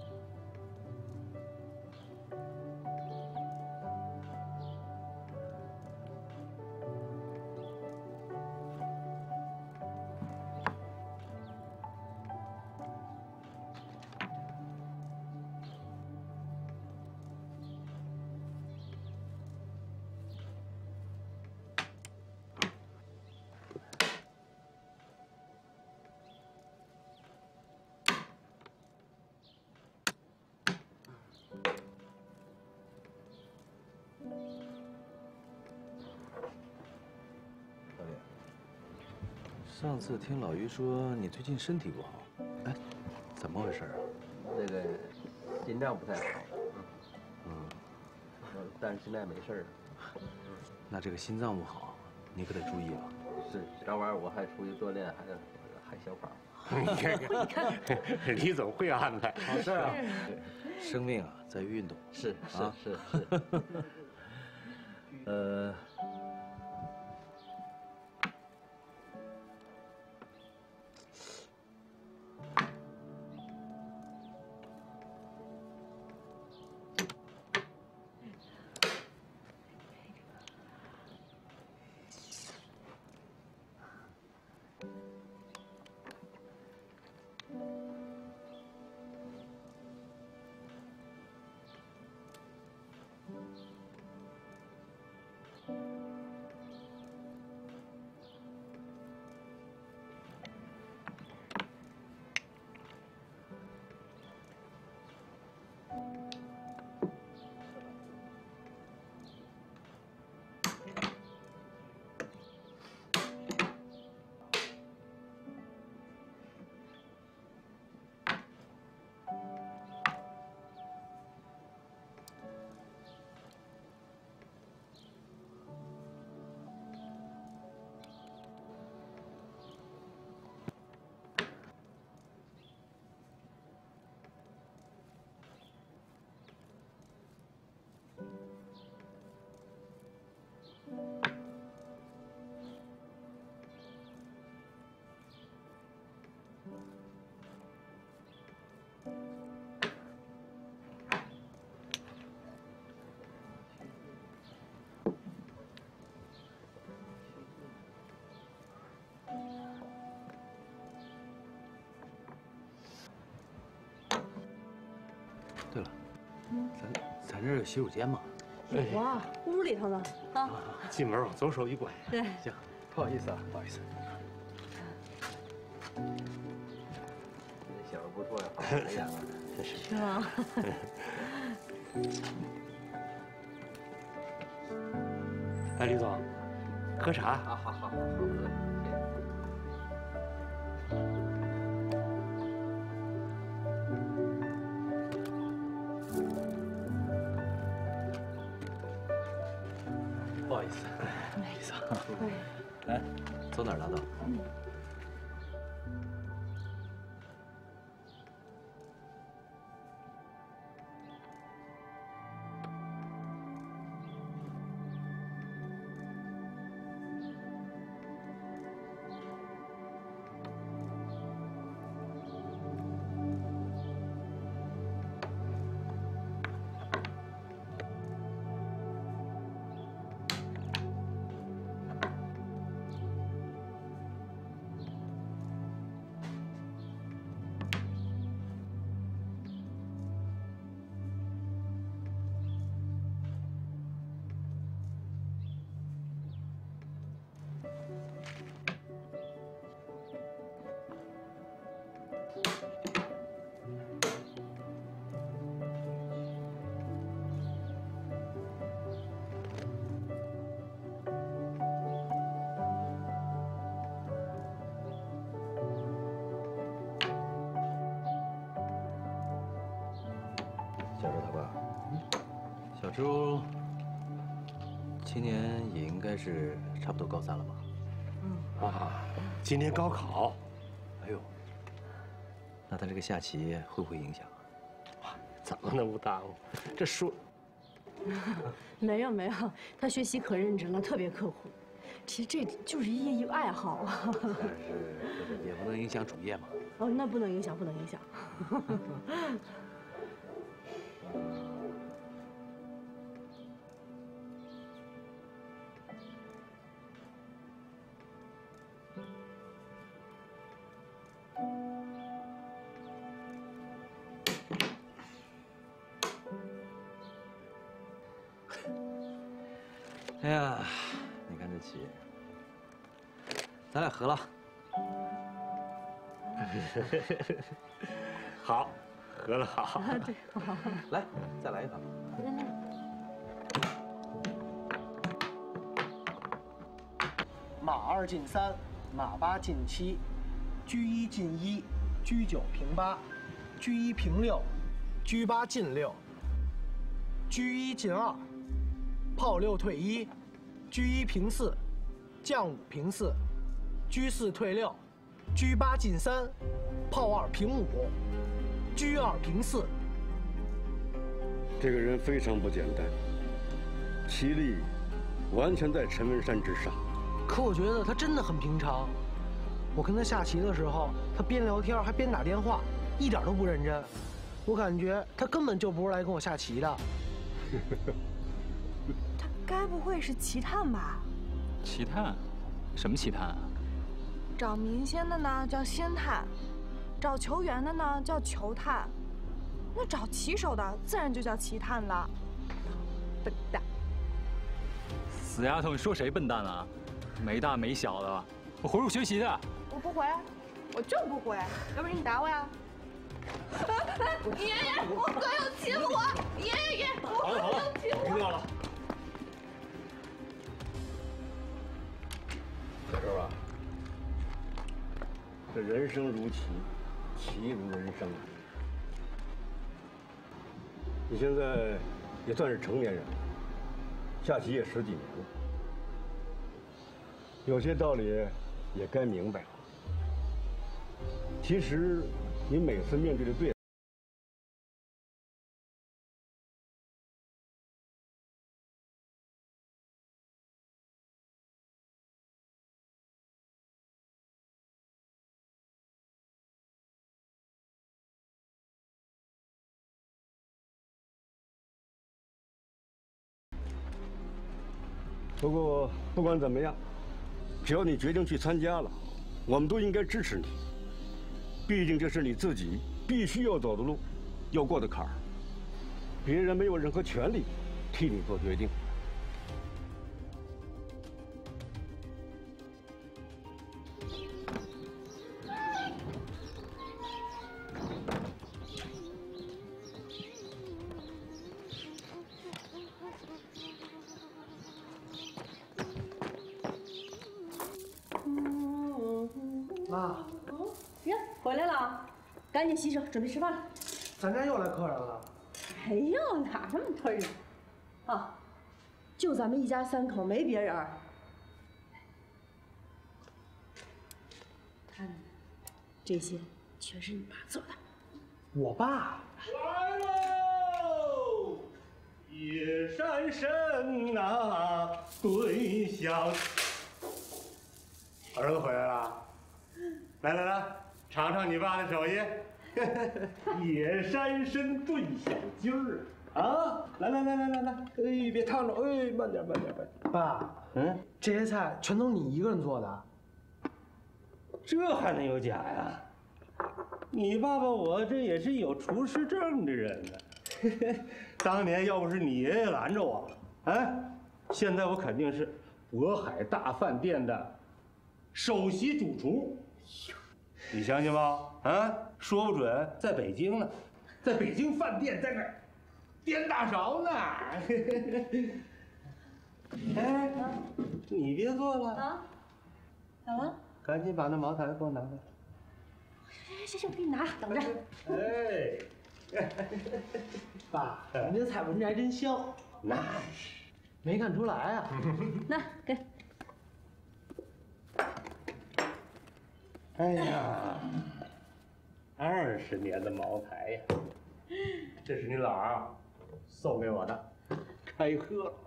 上次听老于说你最近身体不好，哎，怎么回事啊？ 那个心脏不太好， 嗯， 但是现在没事儿。 那这个心脏不好，你可得注意了。 是，这玩意儿我还出去锻炼，还还小跑。 你看看，李总会安排， 好事啊！生命啊，在于运动。 是是啊是是。呃。 对了，咱咱这儿有洗手间吗？ 有啊，屋里头呢。啊， 进门往左手一拐。 对， 行，不好意思啊，不好意思。这小子不错呀，好培养啊， 真是。 是吗？ 哎，李总，喝茶。 啊，好好好好喝。不好意思，不好意思啊。来，走哪儿拿到？嗯。小周大哥，小周今年也应该是差不多高三了吧？ 嗯啊，今年高考。 哎呦，那他这个下棋会不会影响啊？ 怎么能不耽误？这说没有没有，他学习可认真了，特别刻苦。其实这就是一业余爱好。 但是也不能影响主业嘛。 哦，那不能影响，不能影响。 哎呀，你看这棋，咱俩和了。 好，和了好。 对，好。 来，再来一盘。 马二进三，马八进七，车一进一，车九平八，车一平六，车八进六，车一进二，炮六退一，车一平四，将五平四，车四退六，车八进三，炮二平五，车二平四。 这个人非常不简单，棋力完全在陈文山之上。 可我觉得他真的很平常。我跟他下棋的时候，他边聊天还边打电话，一点都不认真。我感觉他根本就不是来跟我下棋的。 他该不会是棋探吧？ 棋探？什么棋探啊？ 找明星的呢叫星探，找球员的呢叫球探，那找棋手的自然就叫棋探了。笨蛋！ 死丫头，你说谁笨蛋了？没大没小的，我回屋学习去。 我不回，我就不回，要不然你打我呀！爷爷，我哥又欺负我！爷爷爷，我哥又欺负我！ 听到了。小周啊，这人生如棋，棋如人生。你现在也算是成年人了，下棋也十几年了，有些道理也该明白了。其实你每次面对的对手，不过不管怎么样，只要你决定去参加了，我们都应该支持你。毕竟这是你自己必须要走的路，要过的坎儿。 别人没有任何权利替你做决定。 妈， 呀，回来了，赶紧洗手，准备吃饭了。 咱家又来客人了。 哎呦，哪这么多人？啊，就咱们一家三口，没别人。看，这些全是你爸做的。 我爸来喽！夜山深呐，对小。儿子回来了。来来来，尝尝你爸的手艺。野山参炖小鸡儿啊！来来来来来来，哎，别烫着，哎，慢点慢点慢点。 爸， 嗯， 这些菜全都你一个人做的？ 这还能有假呀？你爸爸我这也是有厨师证的人呢。当年要不是你爷爷拦着我，哎，现在我肯定是渤海大饭店的首席主厨。你相信吗？啊，说不准在北京呢，在北京饭店在那儿颠大勺呢。哎，你别做了啊！咋了？ 赶紧把那茅台给我拿来。 行行行，我给你拿，等着。 哎， 爸，你这菜闻着还真香。 那是， 没看出来啊。 那给。 哎呀，二十年的茅台呀，这是你姥儿送给我的，开喝了。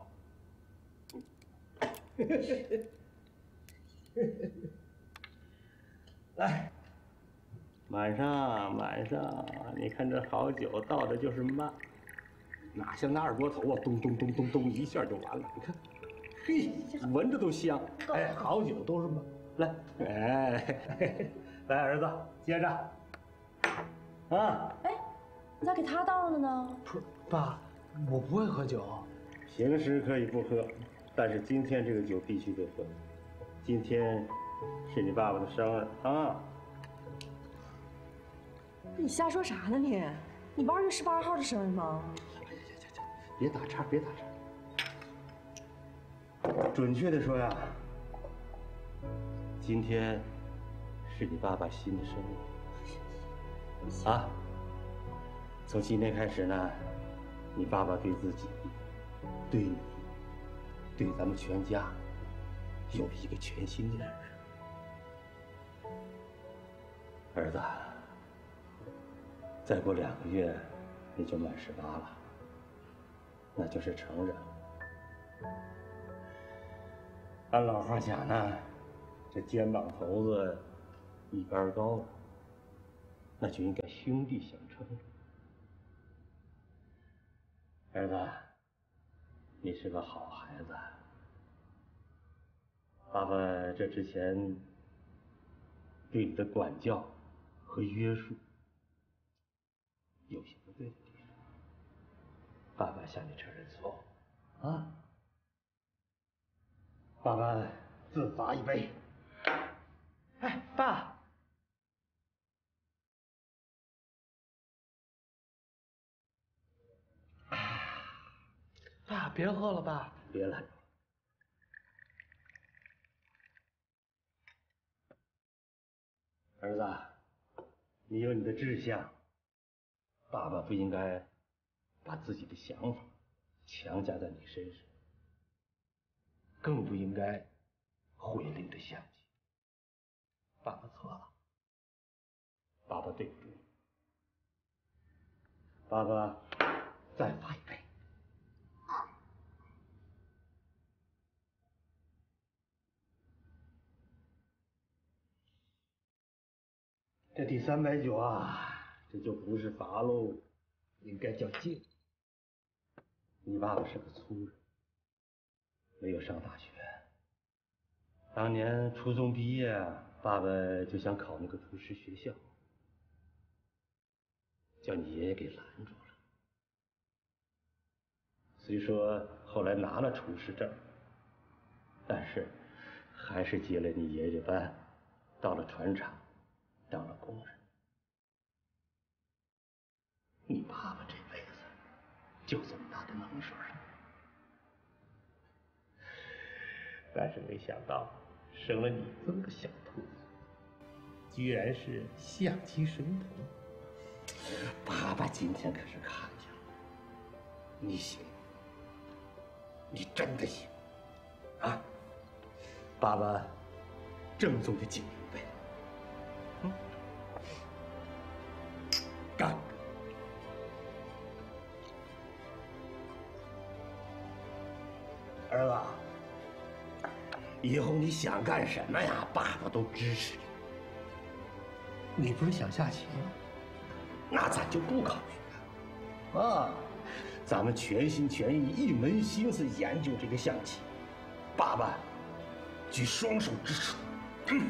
来，晚上晚上，你看这好酒倒的就是慢，哪像那二锅头啊，咚咚咚咚咚一下就完了。你看，嘿，闻着都香。哎，好酒都是慢。来，哎，来，儿子，接着。啊， 哎，你咋给他倒了呢？ 不是，爸，我不会喝酒。 平时可以不喝，但是今天这个酒必须得喝。今天是你爸爸的生日啊！ 你瞎说啥呢你？你不二月十八号的生日吗？ 别打岔，别打岔。准确的说呀，今天是你爸爸新的生日啊！从今天开始呢，你爸爸对自己、对你、对咱们全家，有了一个全新的认识。儿子，再过两个月你就满十八了，那就是成人了。按老话讲呢，这肩膀头子一般高，那就应该兄弟相称。儿子，你是个好孩子。爸爸这之前对你的管教和约束有些不对的地方，爸爸向你承认错误啊！爸爸自罚一杯。 哎，爸，爸别喝了，爸， 别拦着。儿子，你有你的志向，爸爸不应该把自己的想法强加在你身上，更不应该毁了你的相机。爸爸错了，爸爸对不住你，爸爸再罚一杯。这第三杯酒啊，这就不是罚喽，应该叫敬。你爸爸是个粗人，没有上大学。当年初中毕业，爸爸就想考那个厨师学校，叫你爷爷给拦住了。 虽说后来拿了厨师证，但是还是接了你爷爷班，到了船厂当了工人。你爸爸这辈子就这么大的能水儿，但是没想到生了你这么个小兔子，居然是象棋神童。爸爸今天可是看见了，你行，你真的行啊！爸爸郑重的敬你一杯，嗯，干！儿子，以后你想干什么呀，爸爸都支持你。你不是想下棋吗？那咱就不考虑了，啊，咱们全心全意、一门心思研究这个象棋，爸爸举双手支持。嗯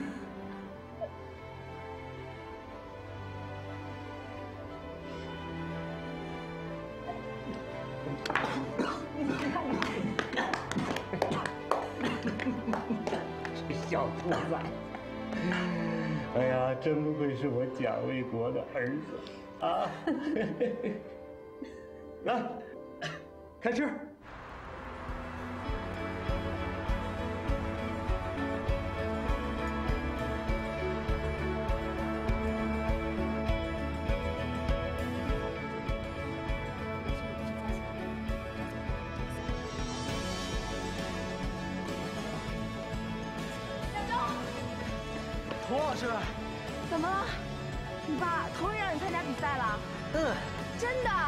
这小兔子，哎呀，真不愧是我蒋卫国的儿子啊！来，开吃。 涂老师， 怎么了？你爸同意让你参加比赛了？ 嗯， 真的。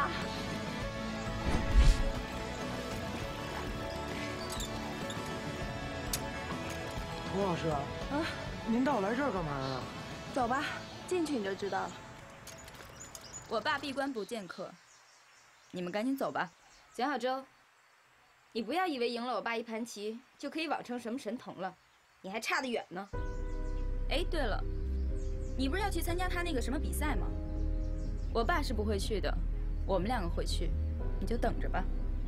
涂老师， 啊， 您带我来这儿干嘛呢？ 走吧，进去你就知道了。 我爸闭关不见客，你们赶紧走吧。蒋小周，你不要以为赢了我爸一盘棋就可以网成什么神童了，你还差得远呢。哎，对了，你不是要去参加他那个什么比赛吗？我爸是不会去的，我们两个会去，你就等着吧。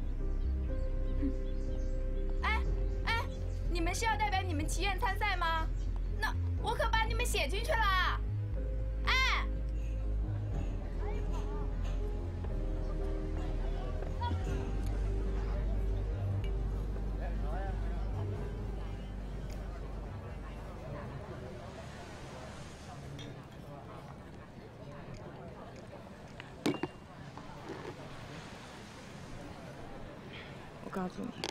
哎哎，你们是要代表你们棋院参赛吗？那我可把你们写进去了。哎。 我告诉你，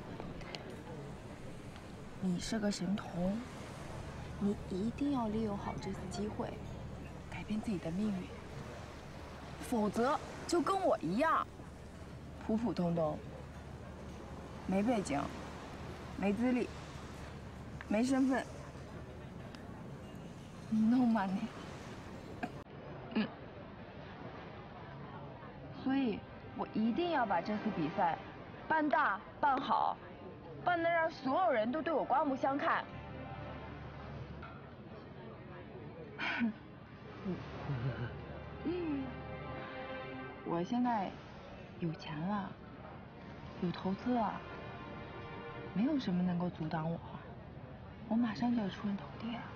你是个神童，你一定要利用好这次机会，改变自己的命运，否则就跟我一样，普普通通，没背景，没资历，没身份，你弄吗你？嗯，所以我一定要把这次比赛办大办好，办得让所有人都对我刮目相看。我现在有钱了，有投资了，没有什么能够阻挡我，我马上就要出人头地了。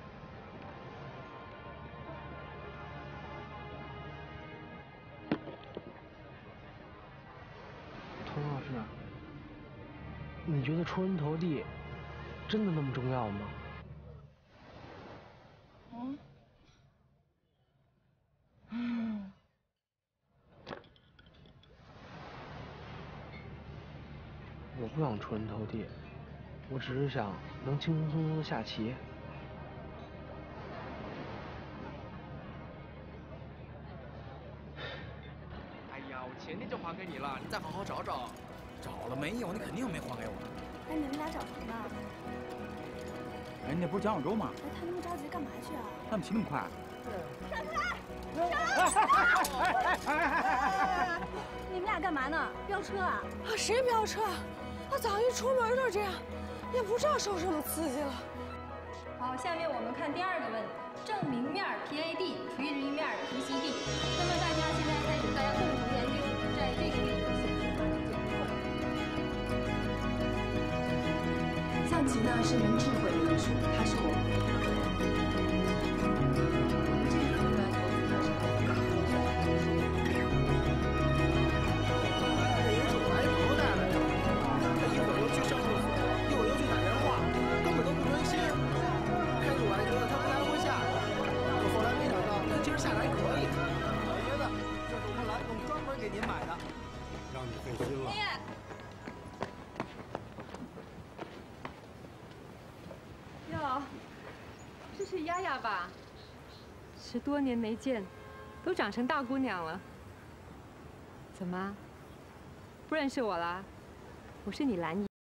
涂老师，你觉得出人头地真的那么重要吗？ 嗯。嗯。 我不想出人头地，我只是想能轻轻松松的下棋。 哎呀，我前天就还给你了，你再好好找找。找了没有？你肯定没还给我。 哎，你们俩找什么呢？ 哎，那不是蒋小周吗？ 哎，他那么着急干嘛去啊？ 他们骑那么快？ 闪开！你们俩干嘛呢？飙车啊？ 啊，谁飙车啊？我早上一出门就这样，也不知道受什么刺激了。 好，下面我们看第二个问题：正明面 P A D， 垂直面 P C D。那么大家现在开始，大家共同研究，在这个地方写出它的结论。 呢是零智慧的艺术，它是我们的。这一部呢，由主教是我们这人手白头带来的，他一会儿又去上厕所，一会儿又去打电话，根本都不专心。开始我还觉得他不太会下来，可后来没想到他今儿下来可以。老爷子，这是我们蓝总专门给您买的， 让你费心了。 哟，这是丫丫吧？十多年没见，都长成大姑娘了。怎么，不认识我啦？我是你兰姨。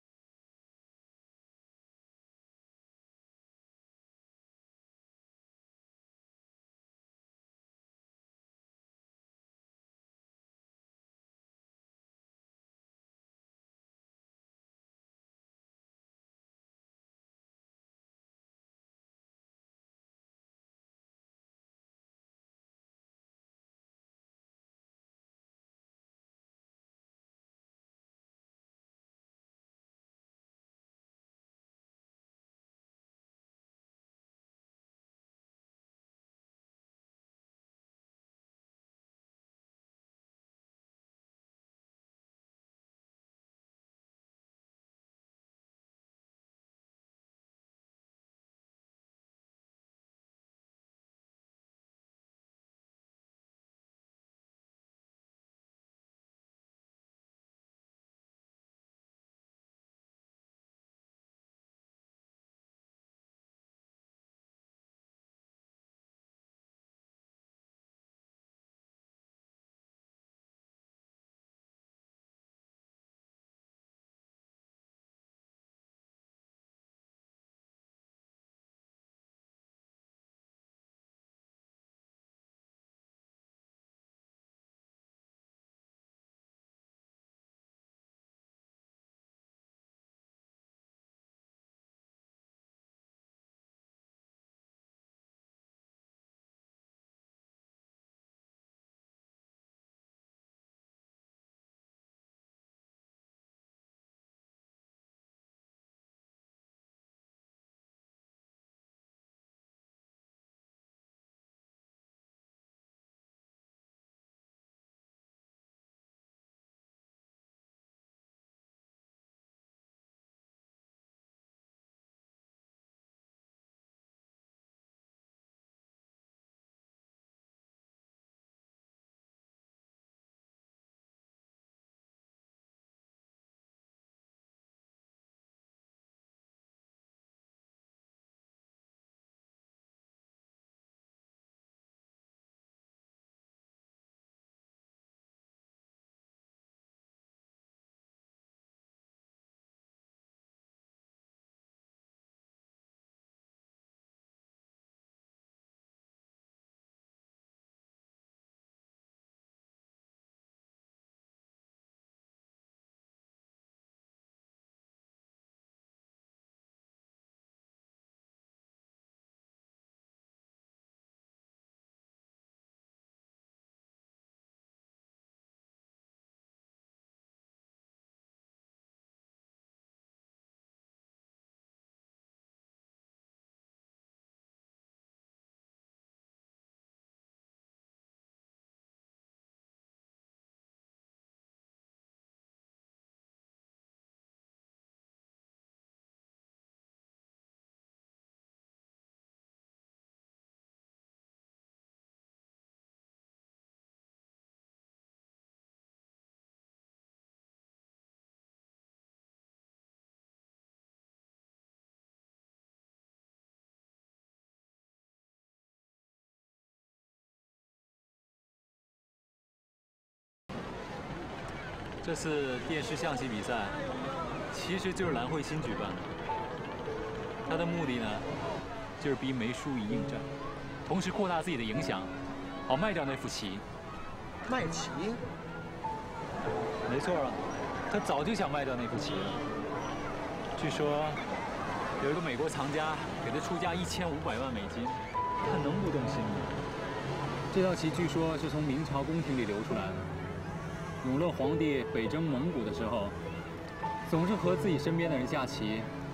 这次电视象棋比赛，其实就是蓝慧心举办的。他的目的呢，就是逼梅淑仪应战，同时扩大自己的影响，好卖掉那副棋。 卖棋？ 没错啊，他早就想卖掉那副棋了。据说有一个美国藏家给他出价一千五百万美金，他能不动心吗？这套棋据说是从明朝宫廷里流出来的。永乐皇帝北征蒙古的时候，总是和自己身边的人下棋，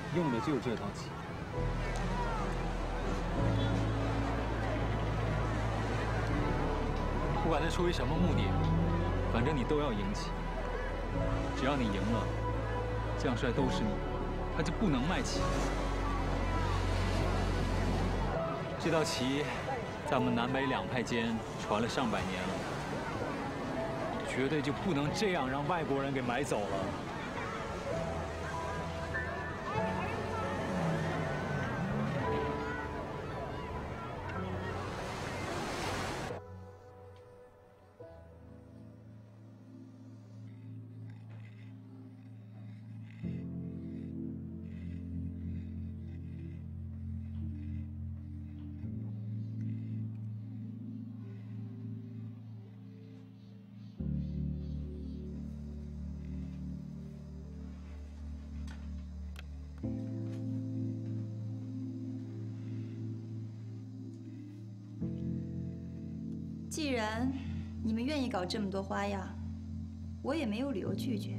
用的就是这套棋。不管他出于什么目的，反正你都要赢棋。只要你赢了，将帅都是你，他就不能卖棋。这道棋在我们南北两派间传了上百年了，绝对就不能这样让外国人给买走了。 既然你们愿意搞这么多花样，我也没有理由拒绝。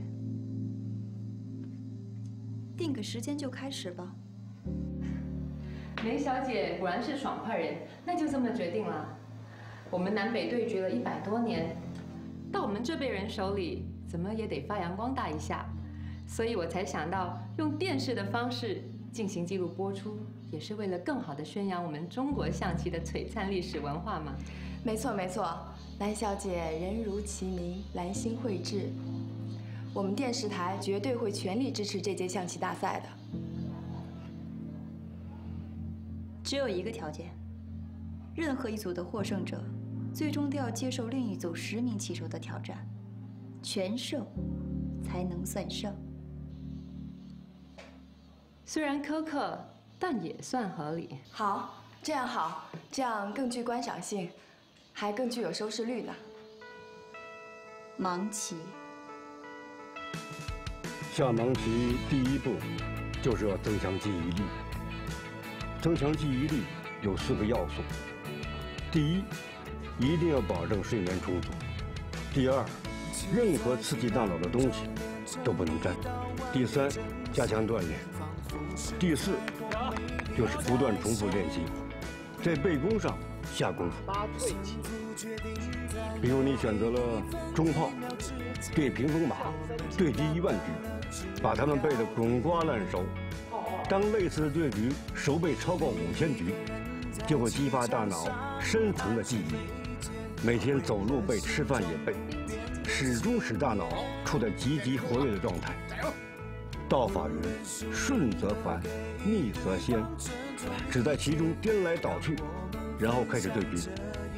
定个时间就开始吧。 梅小姐果然是爽快人，那就这么决定了。我们南北对决了一百多年，到我们这辈人手里，怎么也得发扬光大一下。所以我才想到用电视的方式进行记录播出，也是为了更好的宣扬我们中国象棋的璀璨历史文化嘛。 没错没错，蓝小姐人如其名，兰心蕙质。我们电视台绝对会全力支持这届象棋大赛的。 只有一个条件，任何一组的获胜者，最终都要接受另一组十名棋手的挑战，全胜才能算胜。 虽然苛刻，但也算合理。 好，这样好，这样更具观赏性。 还更具有收视率呢。 盲棋， 下盲棋第一步就是要增强记忆力。增强记忆力有四个要素：第一，一定要保证睡眠充足；第二，任何刺激大脑的东西都不能沾；第三，加强锻炼；第四，就是不断重复练习，在背功上下功夫。 八退棋， 比如你选择了中炮对屏风马，对敌一万局，把它们背得滚瓜烂熟。当类似的对局熟背超过五千局，就会激发大脑深层的记忆。每天走路背，吃饭也背，始终使大脑处在极其活跃的状态。道法云：顺则繁，逆则先，只在其中颠来倒去，然后开始对局。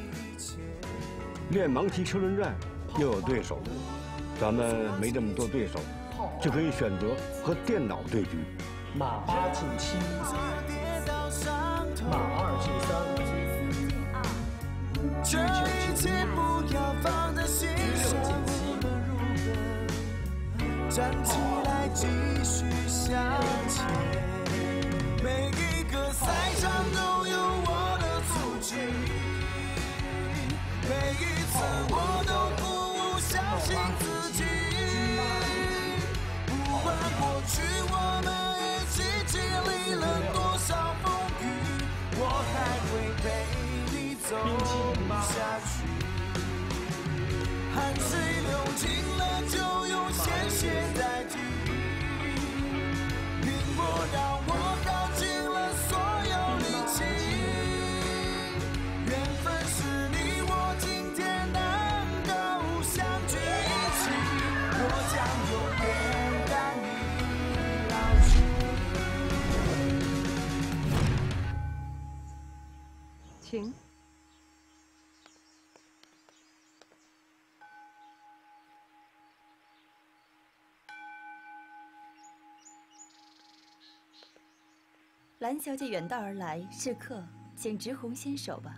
练盲棋车轮战要有对手，咱们没这么多对手，就可以选择和电脑对局。 马八进七，马二进三， 这一切不要放在心上，站起来继续向前。每一个赛场都有我的足迹，每一次我都不相信自己。不管过去我们一起经历了多少风雨，我还会陪你走下去。汗水流尽了，就用鲜血代替。云波让我耗尽了所有力气。缘分是你我今天能够相聚一起，我将永远让你老去。 请。 蓝小姐远道而来，是客，请直红先手吧。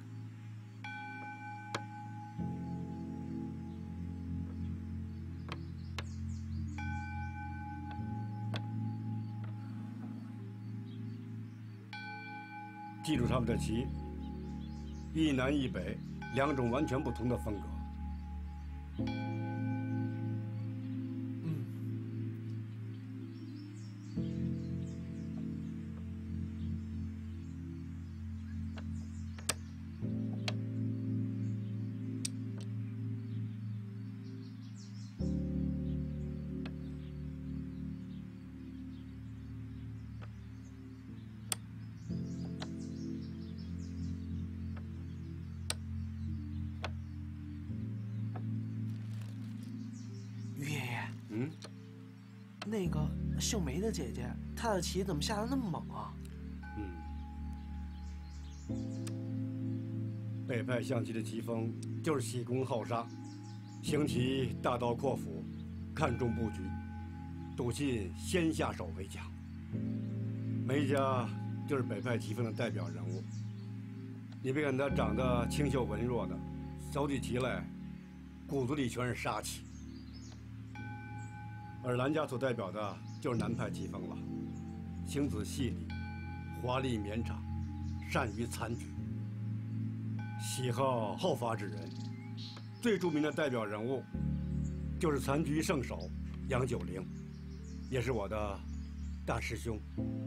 记住他们的棋，一南一北，两种完全不同的风格。 嗯， 那个姓梅的姐姐，她的棋怎么下的那么猛啊？ 嗯，北派象棋的棋风就是喜攻好杀，行棋大刀阔斧，看重布局，笃信先下手为强。梅家就是北派棋风的代表人物。你别看他长得清秀文弱的，手起棋来，骨子里全是杀气。而兰家所代表的就是南派棋风了，性子细腻，华丽绵长，善于残局，喜好好发之人。最著名的代表人物就是残局圣手杨九龄，也是我的大师兄。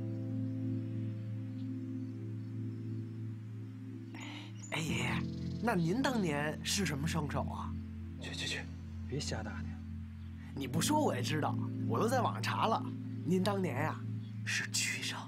哎，爷爷，那您当年是什么圣手啊？ 去去去，别瞎打听。 你不说我也知道，我都在网上查了。您当年呀、啊，是曲圣。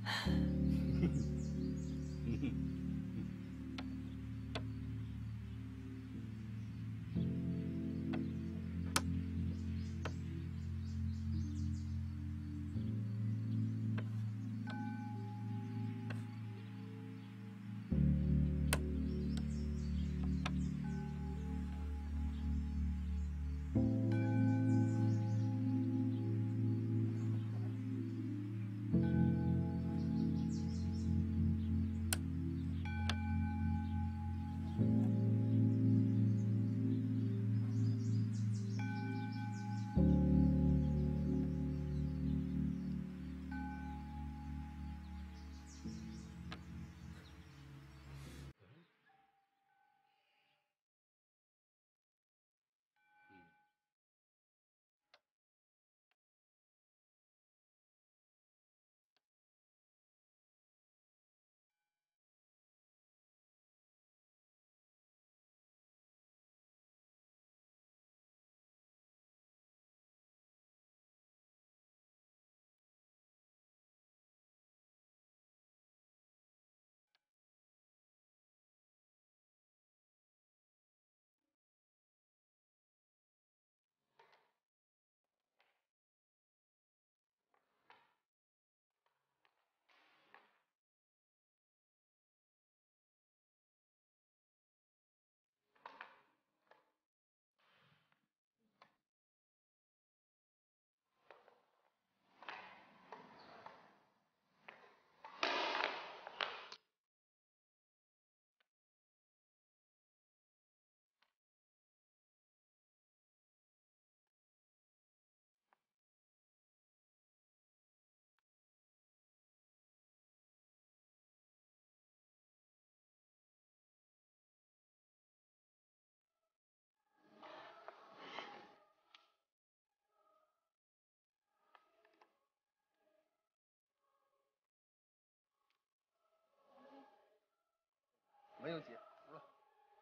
没有解，服了。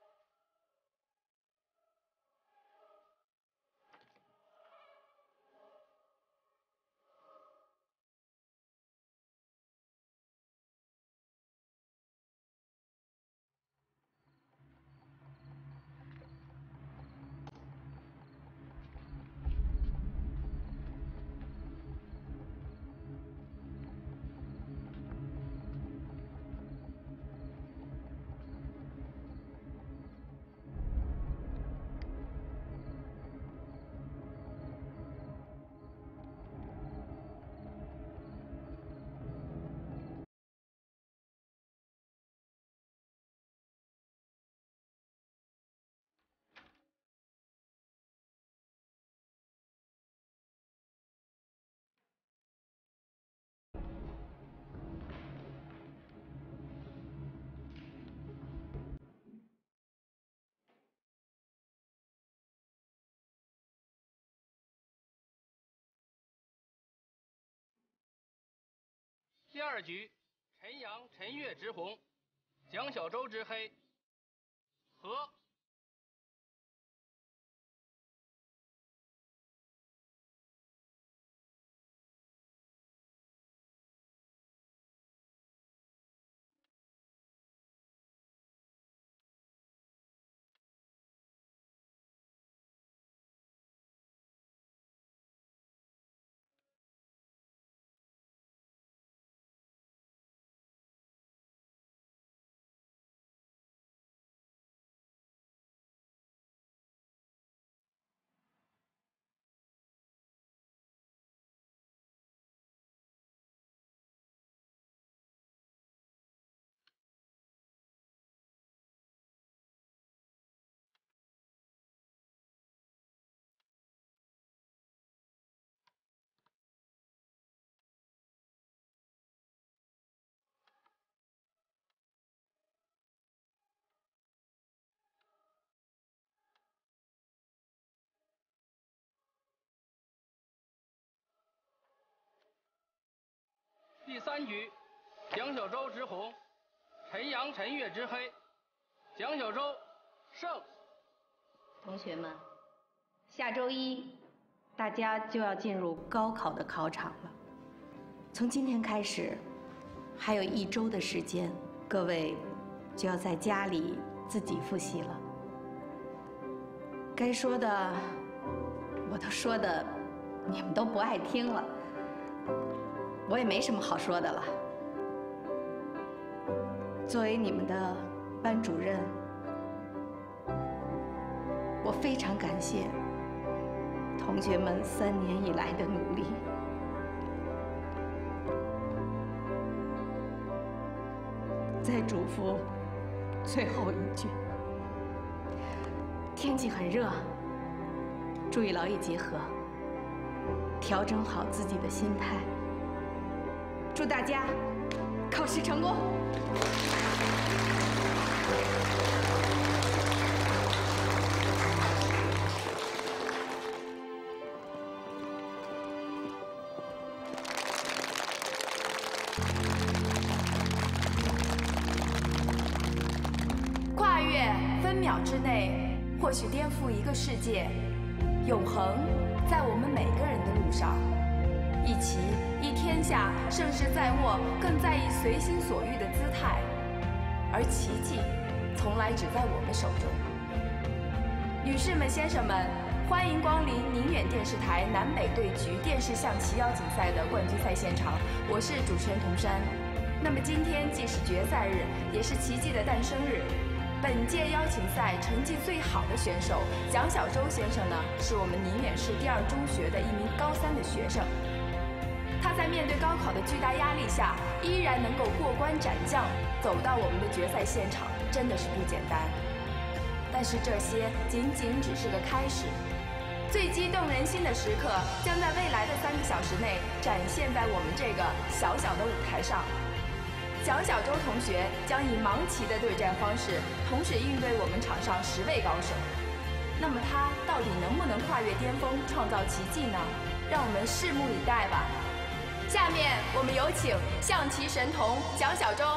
第二局，陈阳、陈月执红，蒋小周执黑，和。 第三局，蒋小周执红，陈阳、陈月执黑，蒋小周胜。 同学们，下周一大家就要进入高考的考场了。从今天开始，还有一周的时间，各位就要在家里自己复习了。该说的我都说的，你们都不爱听了。我也没什么好说的了。作为你们的班主任，我非常感谢同学们三年以来的努力。再嘱咐最后一句：天气很热，注意劳逸结合，调整好自己的心态。祝大家考试成功！ 跨越分秒之内，或许颠覆一个世界。永恒在我们每个人的路上。一棋一天下，盛世在握，更在意随心所欲的姿态。而奇迹，从来只在我们手中。女士们、先生们，欢迎光临宁远电视台南北对局电视象棋邀请赛的冠军赛现场，我是主持人童珊。那么今天既是决赛日，也是奇迹的诞生日。本届邀请赛成绩最好的选手蒋小周先生呢，是我们宁远市第二中学的一名高三的学生。他在面对高考的巨大压力下，依然能够过关斩将，走到我们的决赛现场，真的是不简单。但是这些仅仅只是个开始，最激动人心的时刻将在未来的三个小时内展现在我们这个小小的舞台上。蒋小周同学将以盲棋的对战方式，同时应对我们场上十位高手。那么他到底能不能跨越巅峰，创造奇迹呢？让我们拭目以待吧。下面我们有请象棋神童蒋小周。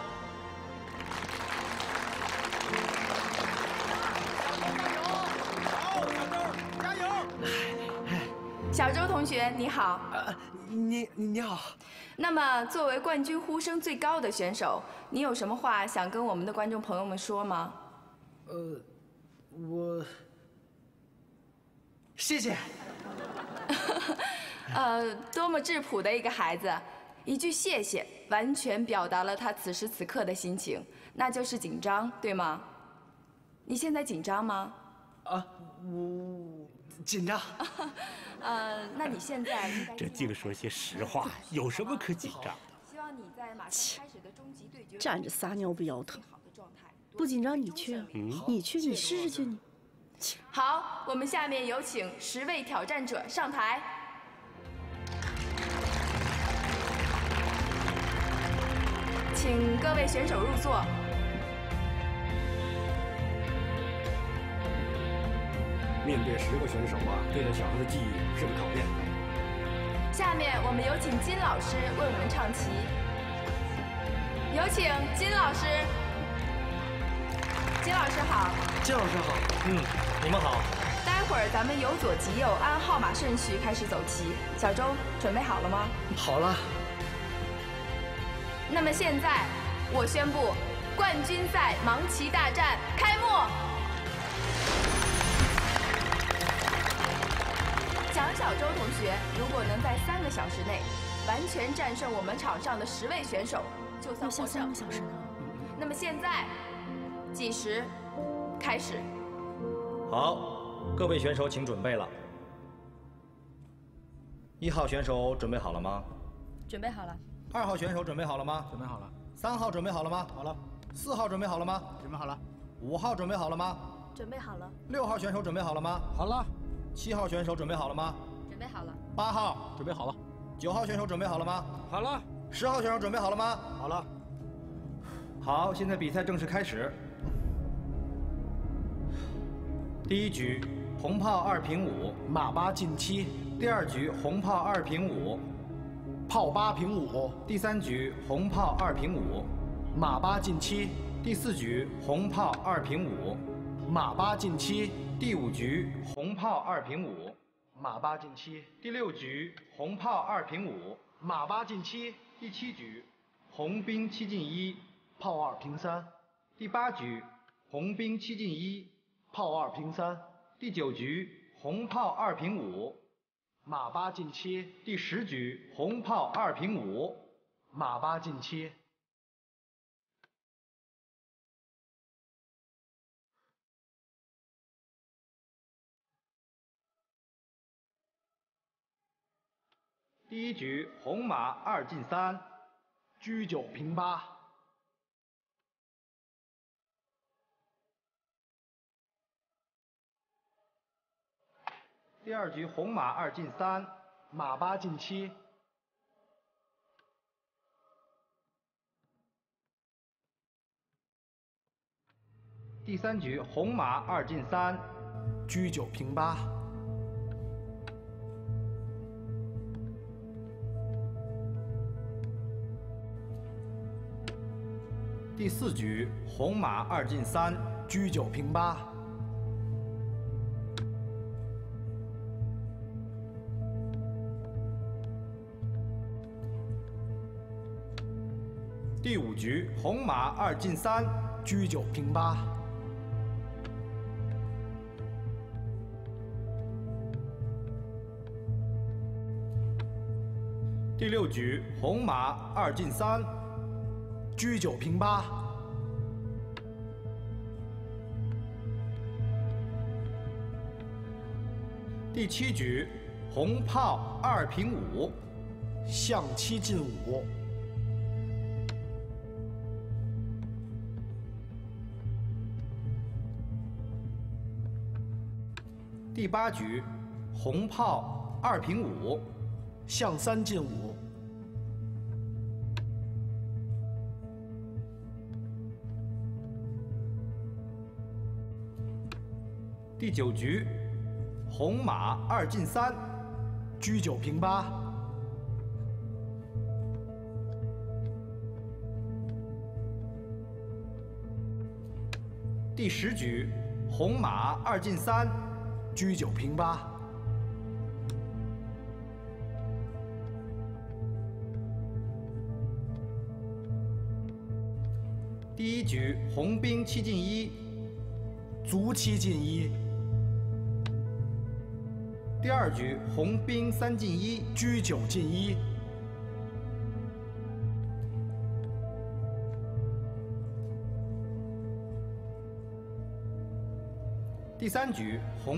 加油！ 小周同学你好。 呃，你你好。 那么作为冠军呼声最高的选手，你有什么话想跟我们的观众朋友们说吗？ 呃，我谢谢。 呃，多么质朴的一个孩子，一句谢谢，完全表达了他此时此刻的心情，那就是紧张，对吗？你现在紧张吗？ 啊，我紧张。 呃，那你现在应该这净说些实话，有什么可紧张的？ 希望你在马上开始的终极对决站着撒尿不腰疼，不紧张你去， 嗯、 你去，你试试去你。 好，我们下面有请十位挑战者上台。请各位选手入座。 面对十个选手啊，对这小孩的记忆是个考验。 下面我们有请金老师为我们唱棋。有请金老师。金老师好。 金老师好。 嗯，你们好。 待会儿咱们由左及右，按号码顺序开始走棋。小周，准备好了吗？ 好了。 那么现在，我宣布，冠军赛盲棋大战开幕。蒋小周同学如果能在三个小时内完全战胜我们场上的十位选手，就算获胜。三个小时呢？那么现在，计时开始。 好，各位选手请准备了。一号选手准备好了吗？ 准备好了。 二号选手准备好了吗？ 准备好了。 三号准备好了吗？ 好了。 四号准备好了吗？ 准备好了。 五号准备好了吗？ 准备好了。 六号选手准备好了吗？ 好了。 七号选手准备好了吗？ 准备好了。 八号准备好了。 九号选手准备好了吗？ 好了。 十号选手准备好了吗？ 好了。 好，现在比赛正式开始。第一局，红炮二平五， 马八进七。 第二局，红炮二平五。 炮八平五。 第三局红炮二平五， 马八进七。 第四局红炮二平五， 马八进七。 第五局红炮二平五， 马八进七。 第六局红炮二平五， 马八进七。 第七局红兵七进一， 炮二平三。 第八局红兵七进一， 炮二平三。 第九局红炮二平五， 马八进七。 第十局红炮二平五， 马八进七。 第一局红马二进三， 车九平八。 第二局红马二进三， 马八进七。 第三局红马二进三， 车九平八。 第四局红马二进三， 车九平八。 第五局红马二进三， 车九平八。 第六局红马二进三， 车九平八。 第七局红炮二平五， 象七进五。 第八局红炮二平五， 象三进五。 第九局红马二进三， 车九平八。 第十局红马二进三， 车九平八。 第一局红兵七进一， 卒七进一。 第二局红兵三进一， 车九进一。 第三局红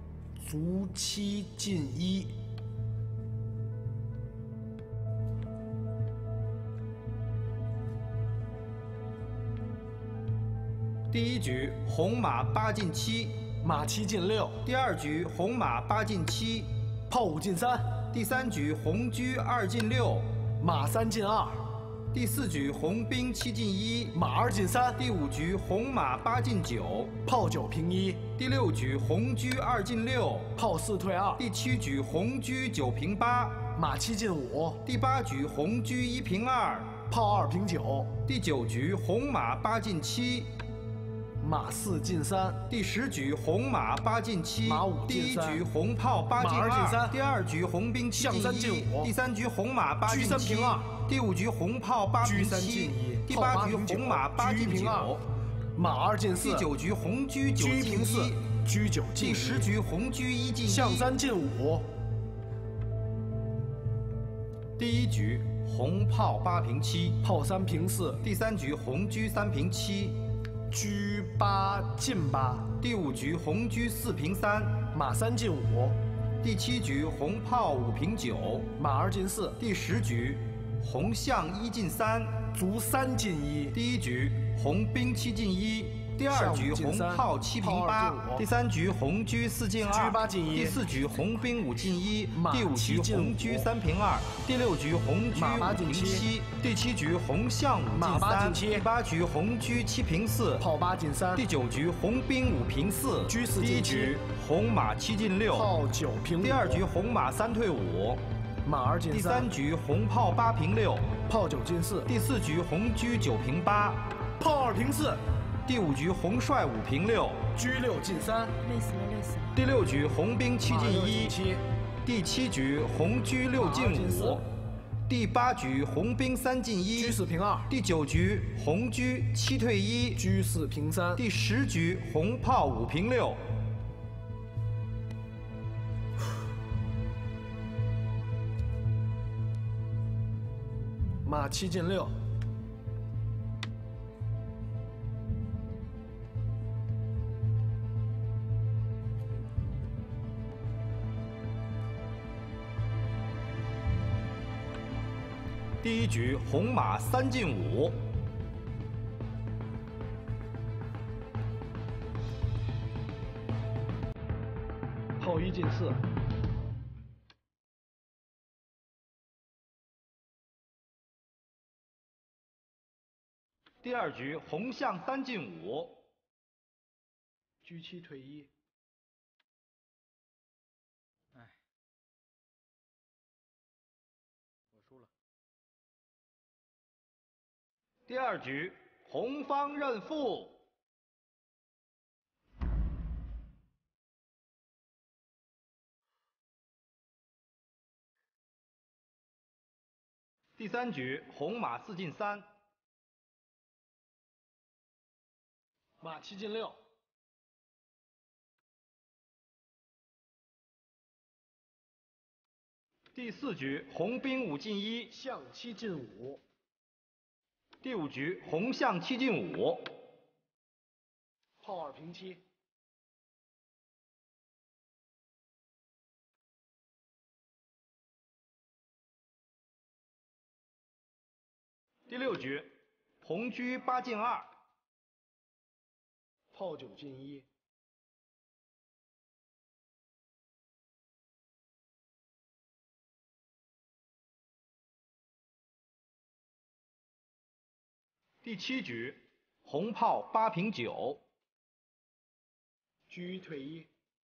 卒七进一。 第一局红马八进七， 马七进六。 第二局红马八进七， 炮五进三。 第三局红车二进六， 马三进二。 第四局红兵七进一， 马二进三。 第五局红马八进九， 炮九平一。 第六局红车二进六， 炮四退二。 第七局红车九平八， 马七进五。 第八局红车一平二， 炮二平九。 第九局红马八进七。 马四进三， 第十局红马八进七， 马五进三。 第一局红炮八进二， 马二进三。 第二局红兵七进一， 象三进五。 第三局红马八进七， 车三平二。 第五局红炮八平七，第八局红马八进九， 马二进四。 第九局红车九进平四，车九进一。 第十局红车一进一， 象三进五。 第一局红炮八平七， 炮三平四。 第三局红车三平七。 车八进八。 第五局红车四平三， 马三进五。 第七局红炮五平九， 马二进四。 第十局红象一进三， 卒三进一。 第一局红兵七进一，第二局红炮七平八，第三局红车四进二， 车八进一。 第四局红兵五进一， 马第五局红车三平二，第六局红车五平七，第七局红象五进三，第八局红车七平四， 炮八进三， 第九局红兵五平四， 车四进七， 第一局红马七进六， 炮九平五， 第二局红马三退五， 马二进三， 第三局红炮八平六， 炮九进四， 第四局红车九平八， 炮二平四， 第五局红帅五平六， 车六进三， 累死了累死了。 第六局红兵七进一，第七局红车六进五，第八局红兵三进一， 车四平二， 第九局红车七退一， 车四平三， 第十局红炮五平六。 马七进六。 第一局红马三进五， 炮一进四。 第二局红象三进五， 车七退一。 哎，我输了。 第二局红方认负。第三局红马四进三， 马七进六。 第四局红兵五进一， 象七进五。 第五局红象七进五， 炮二平七。 第六局红车八进二， 炮九进一。 第七局红炮八平九， 车退一。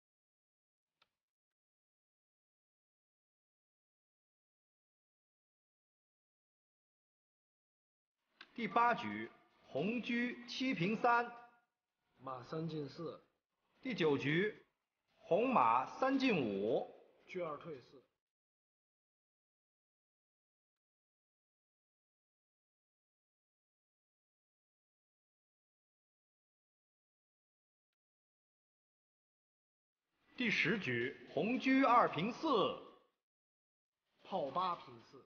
第八局红车七平三， 马三进四。 第九局红马三进五， 车二退四。 第十局红车二平四， 炮八平四。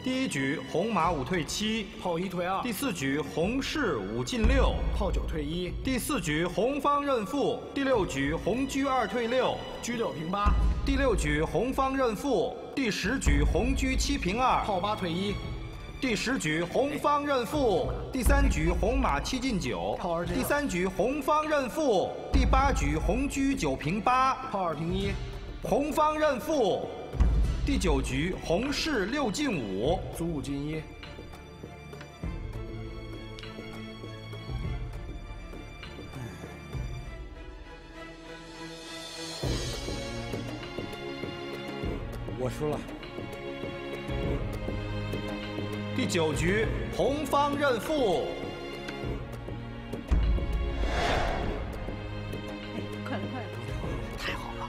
第一局红马五退七， 炮一退二。 第四局红士五进六， 炮九退一。 第四局红方认负，第六局红车二退六， 车六平八。 第六局红方认负，第十局红车七平二， 炮八退一。 第十局红方认负，第三局红马七进九， 炮二进二。 第三局红方认负，第八局红车九平八， 炮二平一。 红方认负。第九局红士六进五， 卒五进一。 我输了。 第九局红方认负。 快了快了， 太好了。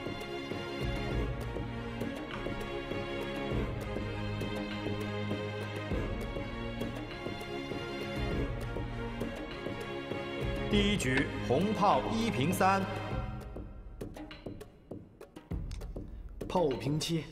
第一局红炮一平三， 炮五平七。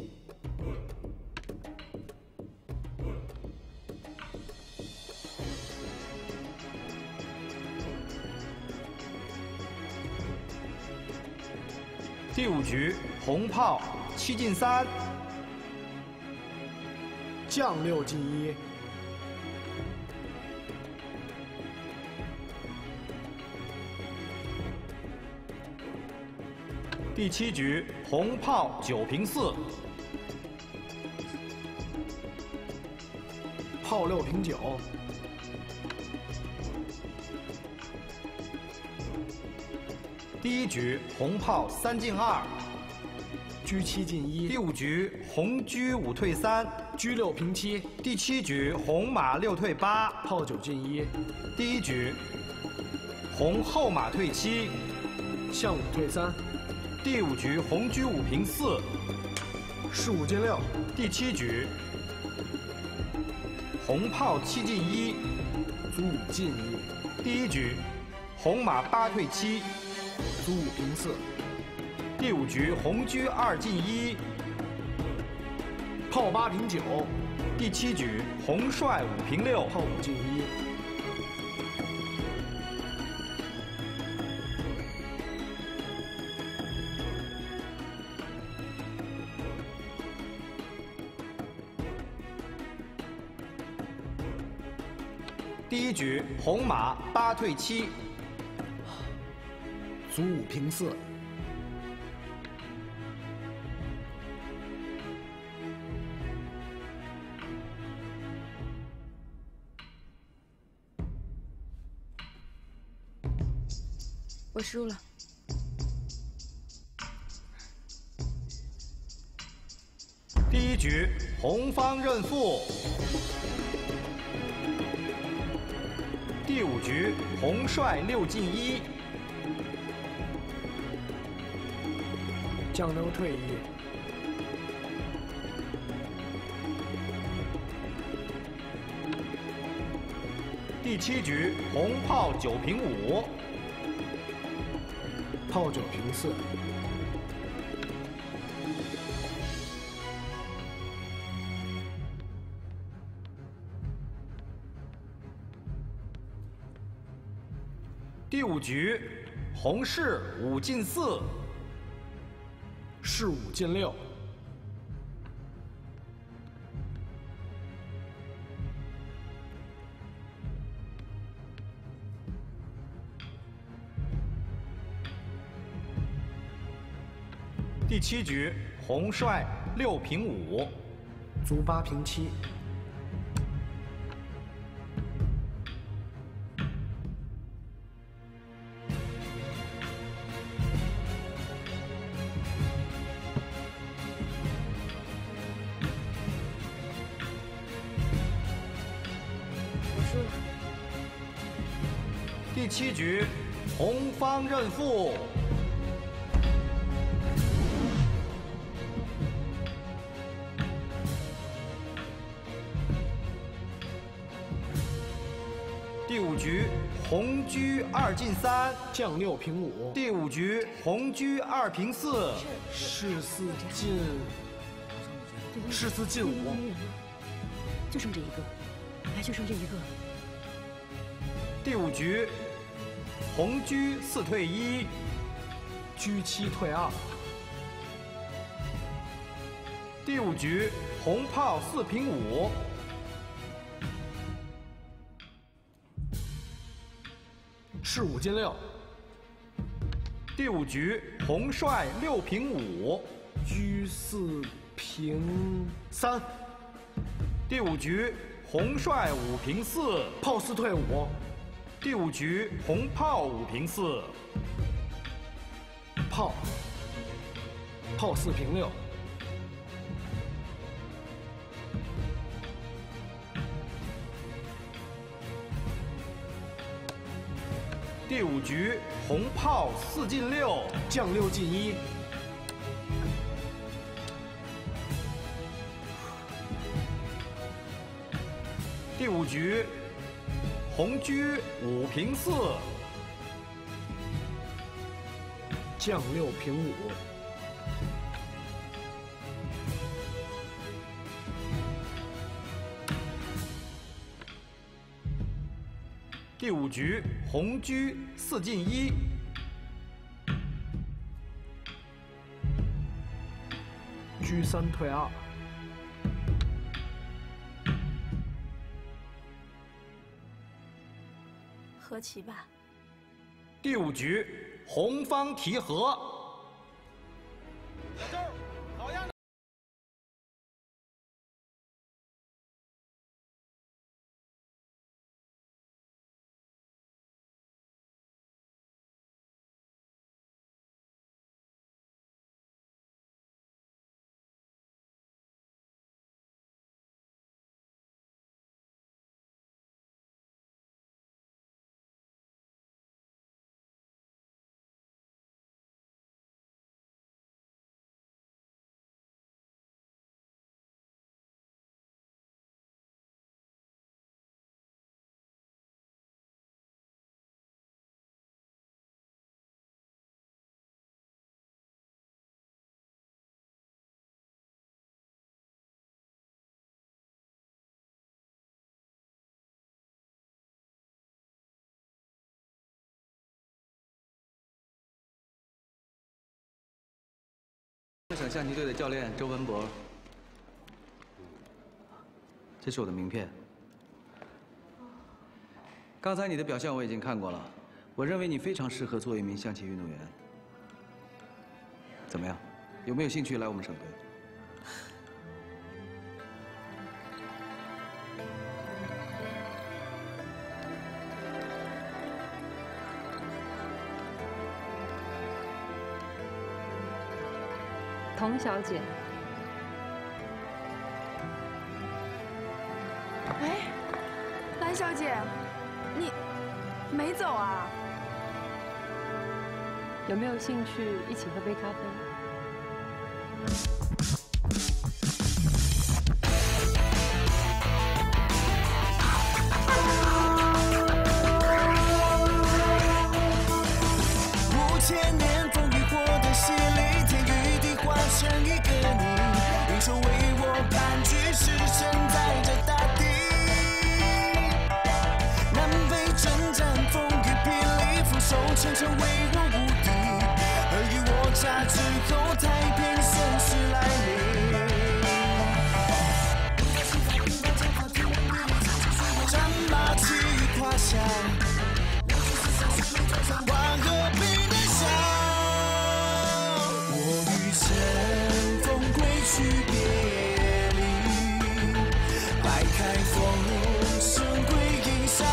第五局红炮七进三， 将六进一。 第七局红炮九平四， 炮六平九。 第一局红炮三进二， 车七进一。 第五局红车五退三， 车六平七。 第七局红马六退八， 炮九进一。 第一局红后马退七， 象五退三。 第五局红车五平四， 士五进六。 第七局红炮七进一， 卒五进一。 第一局红马八退七， 卒五平四。 第五局红车二进一， 炮八平九。 第七局红帅五平六， 炮五进一。 第一局红马八退七， 卒五平四。 我输了。 第一局红方认负。第五局红帅六进一， 将六退一。 第七局红炮九平五， 炮九平四。 第五局红士五进四， 士五进六。 第七局红帅六平五， 卒八平七。 第七局红方认负。第五局红车二进三， 将六平五。 第五局红车二平四， 士四进，士四进五。 就剩这一个，来，就剩这一个。 第五局，红车四退一， 车七退二。 第五局，红炮四平五。 士五进六。 第五局，红帅六平五， 车四平三。 第五局，红帅五平四， 炮四退五。 第五局，红炮五平四， 炮炮四平六。 第五局，红炮四进六， 将六进一。 第五局，红车五平四， 将六平五。 第五局，红车四进一， 车三退二。 和棋吧。 第五局，红方提和。 小周，好样的！ 省象棋队的教练周文博，这是我的名片。刚才你的表现我已经看过了，我认为你非常适合做一名象棋运动员。怎么样？有没有兴趣来我们省队？ 童小姐， 哎，蓝小姐，你没走啊？ 有没有兴趣一起喝杯咖啡？ 五千年风雨过的洗礼，天与地化成一个你，英雄为我盘踞，是承载着大地。南北征战，风雨霹雳，俯首称臣为我无敌。尔虞我诈之后，太平盛世来临。战马气宇胯下，万和平的笑。我与尘封归去别离，摆开风声归阴山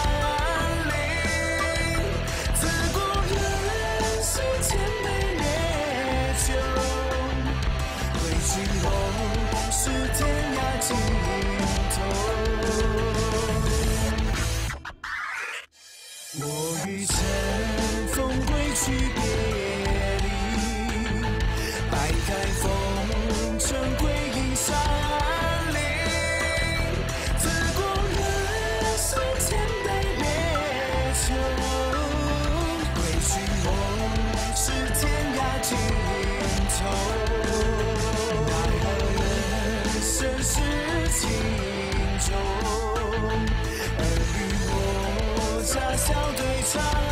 林。自古人世千杯烈酒，归去后是天涯尽头。我与尘封归去别离，摆开风尘归阴山林。自古人世千杯烈酒，归去后是天涯尽头。奈何人生是情愁。 唱。